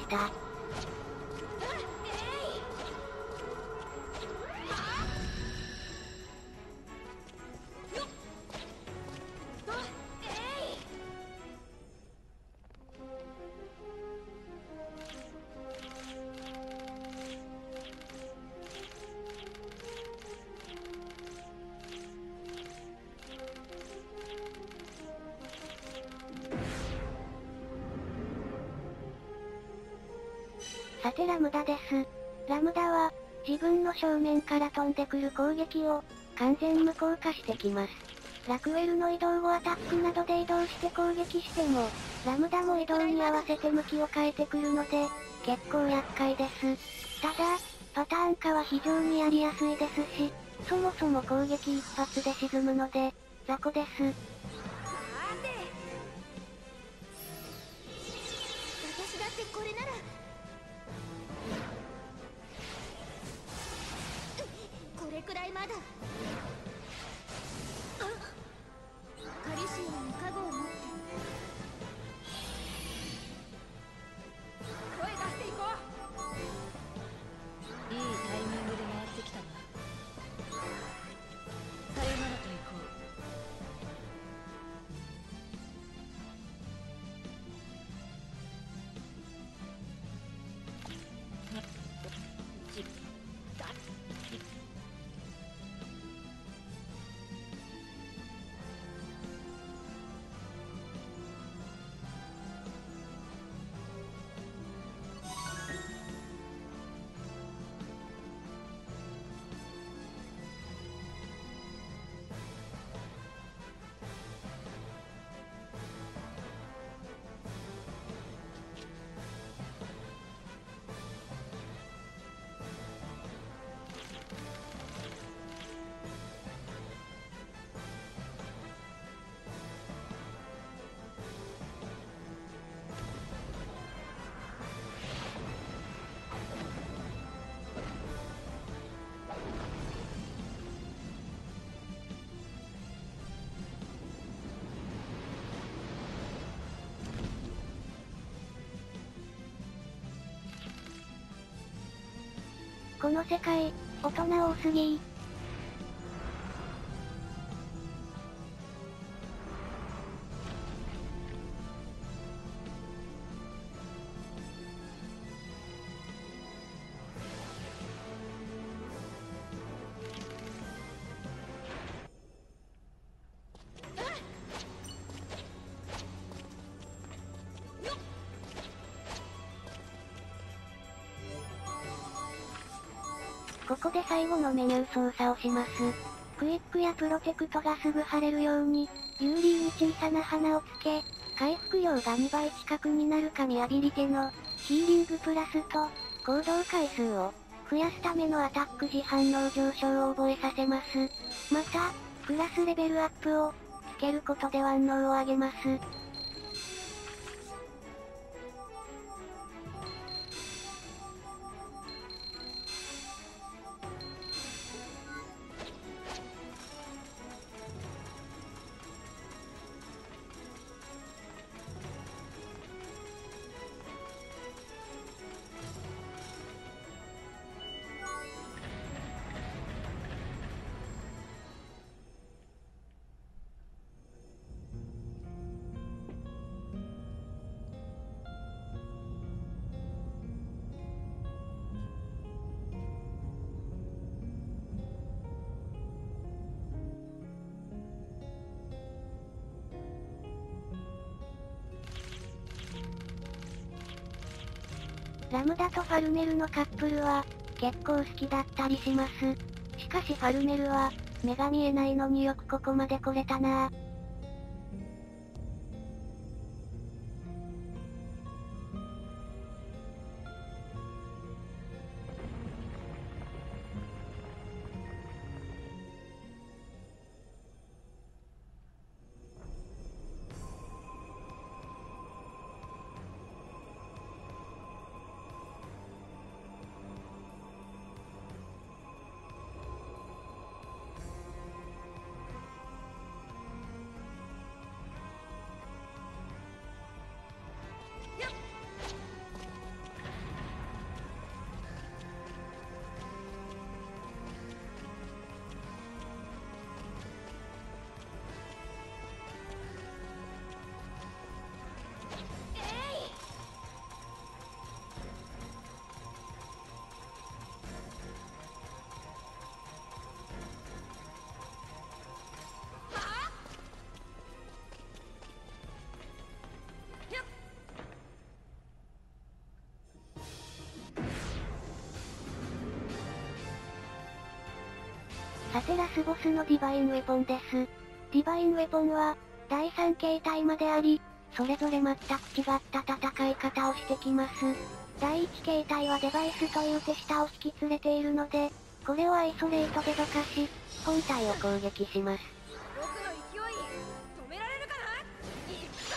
[SPEAKER 1] さてラムダです。ラムダは、自分の正面から飛んでくる攻撃を、 完全無効化してきます。ラクウェルの移動後アタックなどで移動して攻撃しても、ラムダも移動に合わせて向きを変えてくるので、結構厄介です。ただ、パターン化は非常にやりやすいですし、そもそも攻撃一発で沈むので、雑魚です。
[SPEAKER 4] 私だってこれならこれくらいまだ。カリシアに加護を持って声出していこう。
[SPEAKER 2] いいタイミングで回ってきたな。さよならと行こう。
[SPEAKER 1] この世界、大人多すぎ。ここで最後のメニュー操作をします。クイックやプロテクトがすぐ貼れるように、有利に小さな花をつけ、回復量がにばい近くになる神アビリテの、ヒーリングプラスと、行動回数を、増やすためのアタック時反応上昇を覚えさせます。また、クラスレベルアップを、つけることで腕能を上げます。ラムダとファルメルのカップルは、結構好きだったりします。しかしファルメルは、目が見えないのによくここまで来れたなぁ。 さてラスボスのディバインウェポンです。ディバインウェポンは、だいさん形態まであり、それぞれ全く違った戦い方をしてきます。だいいち形態はデバイスという手下を引き連れているので、これをアイソレートでどかし、本体を攻撃します。
[SPEAKER 2] 僕の勢い止められるかな。行くぞ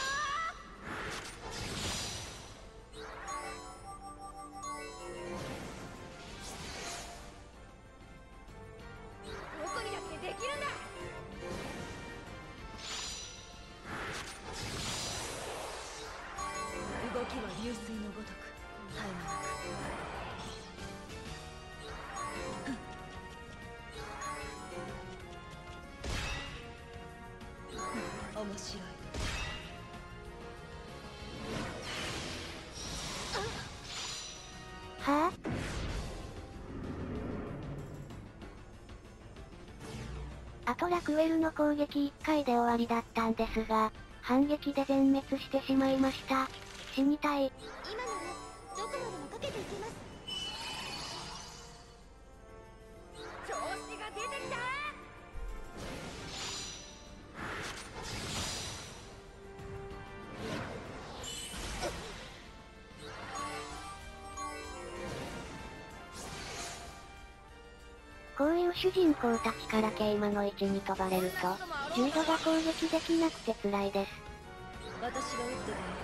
[SPEAKER 2] ー。僕にだってできるんだ。動きは流水のごとく絶え間なく。面白い。
[SPEAKER 1] はぁ、あとラクエルの攻撃いっかいで終わりだったんですが、反撃で全滅してしまいました。死にたい。
[SPEAKER 4] 今ならどこまでもかけていけます。
[SPEAKER 2] 調子が出てきた。
[SPEAKER 1] こういう主人公たちから桂馬の位置に飛ばれると、重度が攻撃できなくて辛いです。
[SPEAKER 2] 私が打ってたよ。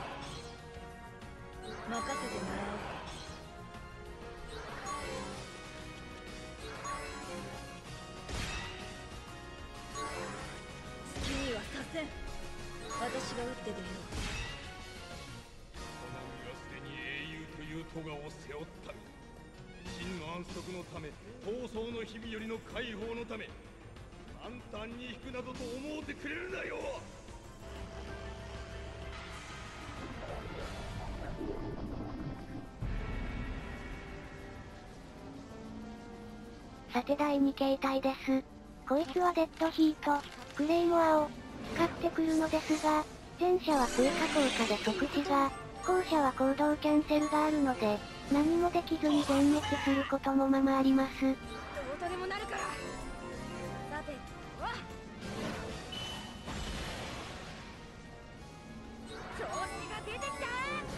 [SPEAKER 2] 任せてもらおうか。好きにはさせん。私が打って出よう。
[SPEAKER 5] この身はすでに英雄という咎を背負った身。真の安息のため、闘争の日々よりの解放のため、簡単に引くなどと思うてくれるなよ。
[SPEAKER 1] さてだいに形態です。こいつはデッドヒート、クレイモアを使ってくるのですが、前者は追加効果で即死が、後者は行動キャンセルがあるので、何もできずに全滅することもままあります。
[SPEAKER 2] どうとでもなるから。さてわっ、調子が出てきた。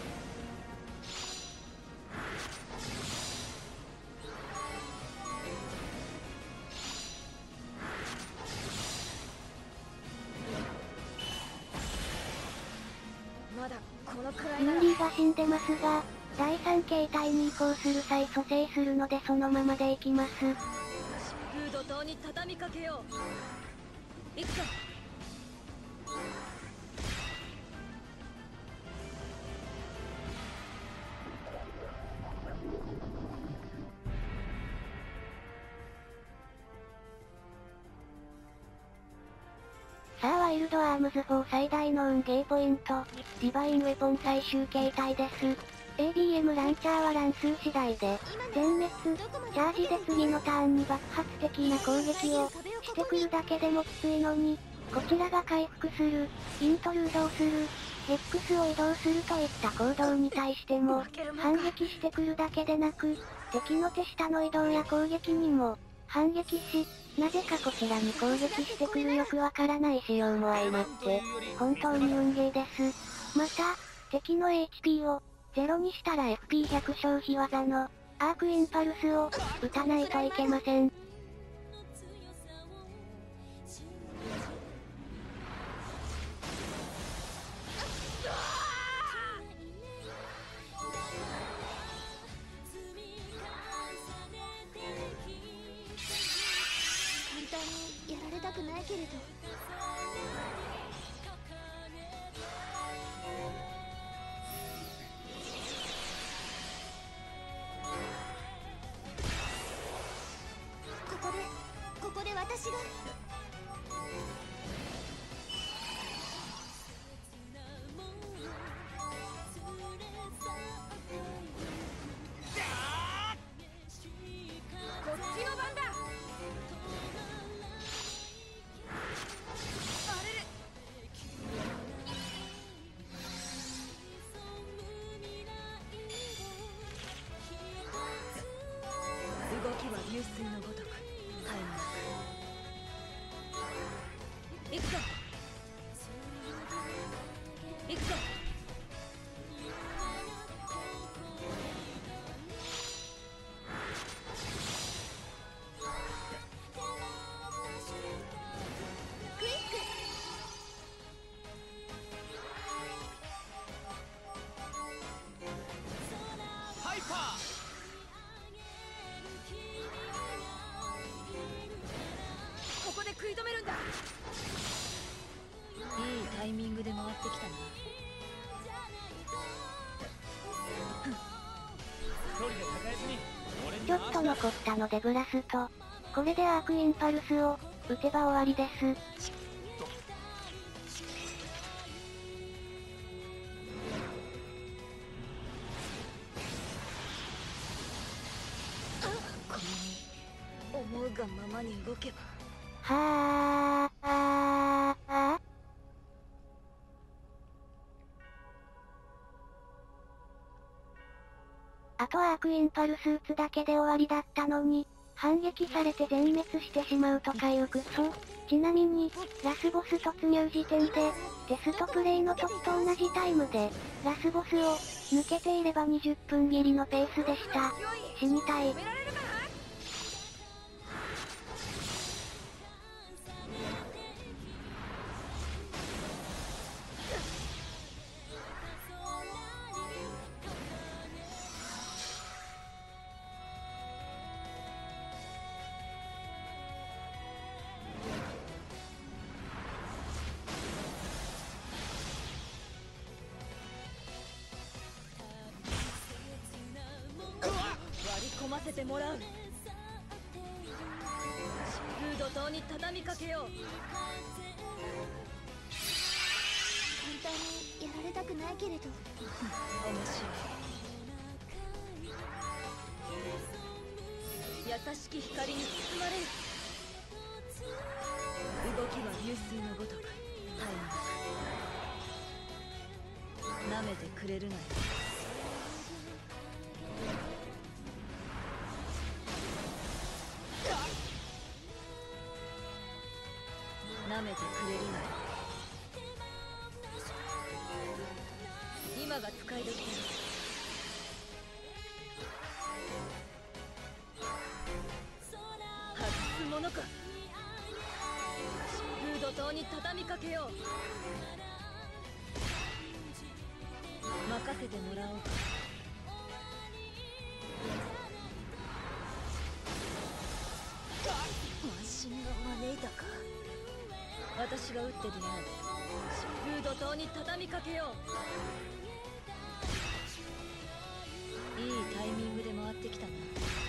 [SPEAKER 2] まだこのくらいなら。
[SPEAKER 1] ユーリーが死んでますが、だいさん形態に移行する際蘇生するのでそのままでいきます。
[SPEAKER 2] フード島に畳みかけよう。行くぞ。
[SPEAKER 1] さあワイルドアームズフォー最大の運ゲーポイント、ディバインウェポン最終形態です。エービーエム ランチャーは乱数次第で、全滅、チャージで次のターンに爆発的な攻撃をしてくるだけでもきついのに、こちらが回復する、イントルードをする、ヘックスを移動するといった行動に対しても、反撃してくるだけでなく、敵の手下の移動や攻撃にも、反撃し、なぜかこちらに攻撃してくるよくわからない仕様も相まって、本当に運ゲーです。また、敵の エイチピー をゼロにしたら エフピーひゃく 消費技のアークインパルスを打たないといけません。
[SPEAKER 4] 簡単にやられたくないけれど。ここでここで私が。
[SPEAKER 2] こっちの番だ。あれれ。動きは流水のごとく絶え間なく。
[SPEAKER 1] 残ったのでブラスト。これでアークインパルスを、撃てば終わりです。
[SPEAKER 2] 思うがままに動けば。
[SPEAKER 1] はあ、あー、あー。あとアークインパルス撃つだけで終わりだったのに、反撃されて全滅してしまうとかいうクソ。ちなみに、ラスボス突入時点で、テストプレイの時と同じタイムで、ラスボスを、抜けていればにじゅっぷん切りのペースでした。死にたい。
[SPEAKER 2] 割り込ませてもらう。フード島に畳みかけよう。
[SPEAKER 4] 簡単にやられたくないけれど。
[SPEAKER 2] 面白い。優しき光に包まれる。動きは流水のごとくタイムだ。舐めてくれるなよ。舐めてくれるなよ。今が使い時だ。外すものか。フード島に畳みかけよう。任せてもらおうか。慢心が招いたか。私が打って出会う。フード島に畳みかけよう。いいタイミングで回ってきたな。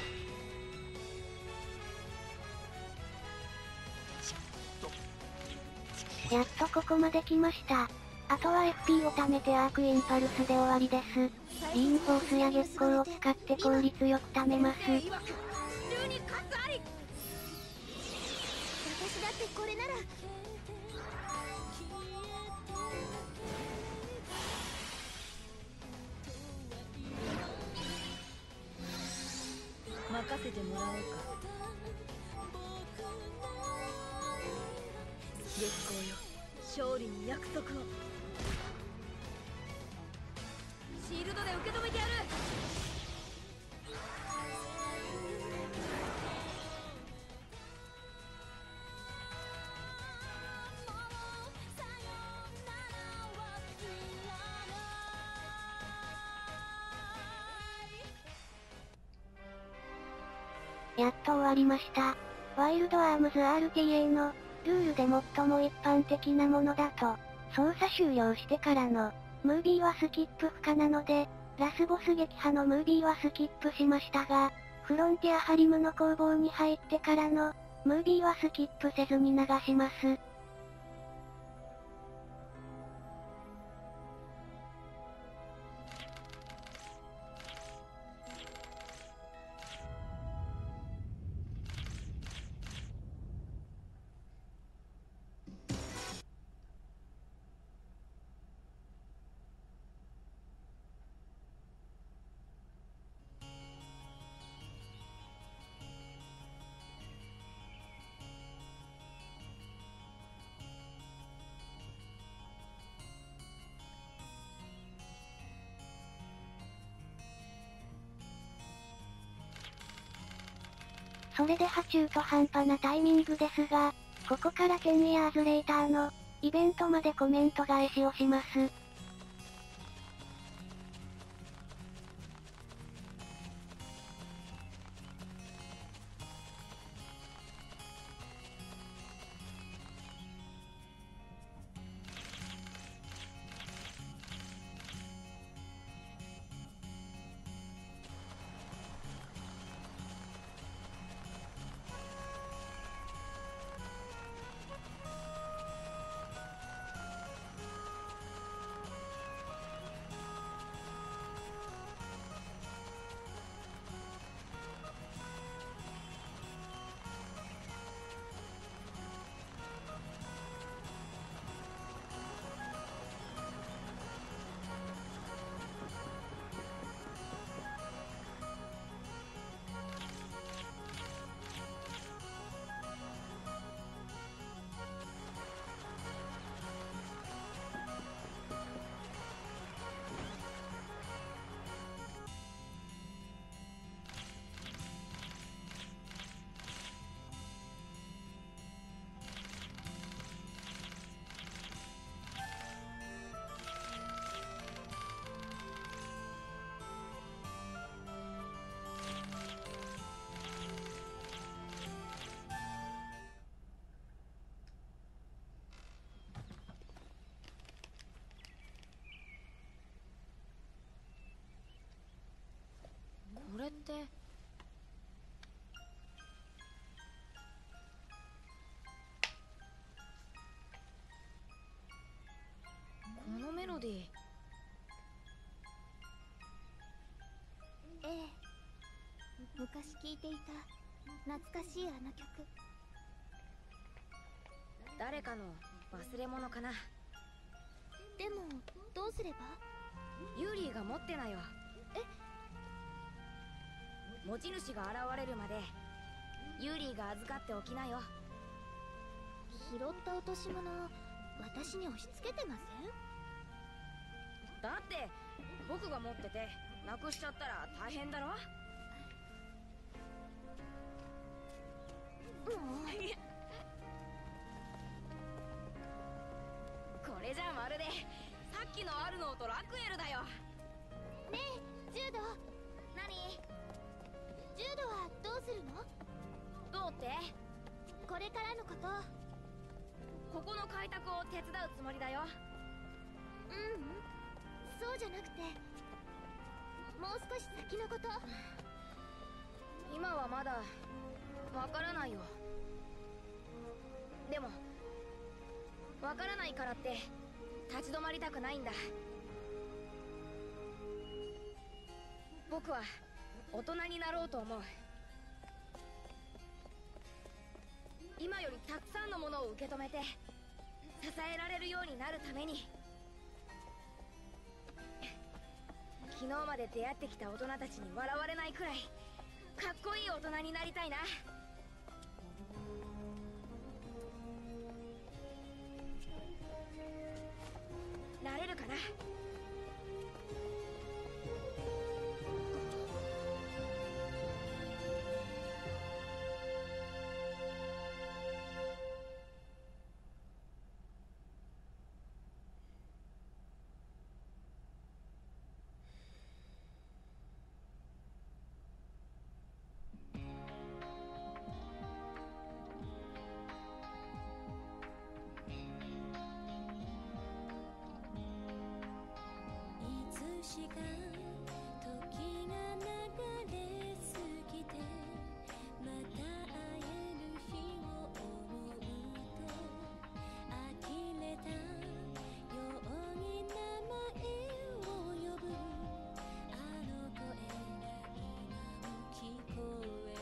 [SPEAKER 1] やっとここまで来ました。あとは エフピー を貯めてアークインパルスで終わりです。リーンフォースや月光を使って効率よく貯めます。
[SPEAKER 4] 私だってこれなら。
[SPEAKER 2] 任せてもらおうか。月光よ、勝利に約束を。シールドで受け止めてやる。
[SPEAKER 1] やっと終わりました。ワイルドアームズ アールティーエー の、ルールで最も一般的なものだと、操作終了してからの、ムービーはスキップ不可なので、ラスボス撃破のムービーはスキップしましたが、フロンティアハリムの攻防に入ってからの、ムービーはスキップせずに流します。それでは中途半端なタイミングですが、ここからテンイヤーズレイターの、イベントまでコメント返しをします。
[SPEAKER 6] ディ。
[SPEAKER 4] ええ、昔聴いていた懐かしいあの曲。
[SPEAKER 6] 誰かの忘れ物かな。
[SPEAKER 4] でもどうすれば？
[SPEAKER 6] ユーリーが持ってなよ。
[SPEAKER 4] え？
[SPEAKER 6] 持ち主が現れるまでユーリーが預かっておきなよ。
[SPEAKER 4] 拾った落とし物私に押し付けてません？
[SPEAKER 6] だって僕が持っててなくしちゃったら大変だろ。
[SPEAKER 4] もう
[SPEAKER 6] これじゃまるでさっきのアルノーとラクエルだよ。
[SPEAKER 4] ねえ、ジュード。
[SPEAKER 6] 何？
[SPEAKER 4] ジュードはどうするの？
[SPEAKER 6] どうって？
[SPEAKER 4] これからのこと。
[SPEAKER 6] ここの開拓を手伝うつもりだよ。
[SPEAKER 4] ううん、そうじゃなくてもう少し先のこと。
[SPEAKER 6] 今はまだわからないよ。でもわからないからって立ち止まりたくないんだ。僕は大人になろうと思う。今よりたくさんのものを受け止めて支えられるようになるために。昨日まで出会ってきた大人たちに笑われないくらいかっこいい大人になりたいな。なれるかな。
[SPEAKER 7] しか時が流れ過ぎてまた会える日を思うと呆れたように名前を呼ぶあの声が今も聞こえる。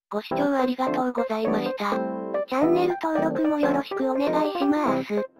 [SPEAKER 1] ご視聴ありがとうございました。チャンネル登録もよろしくお願いします。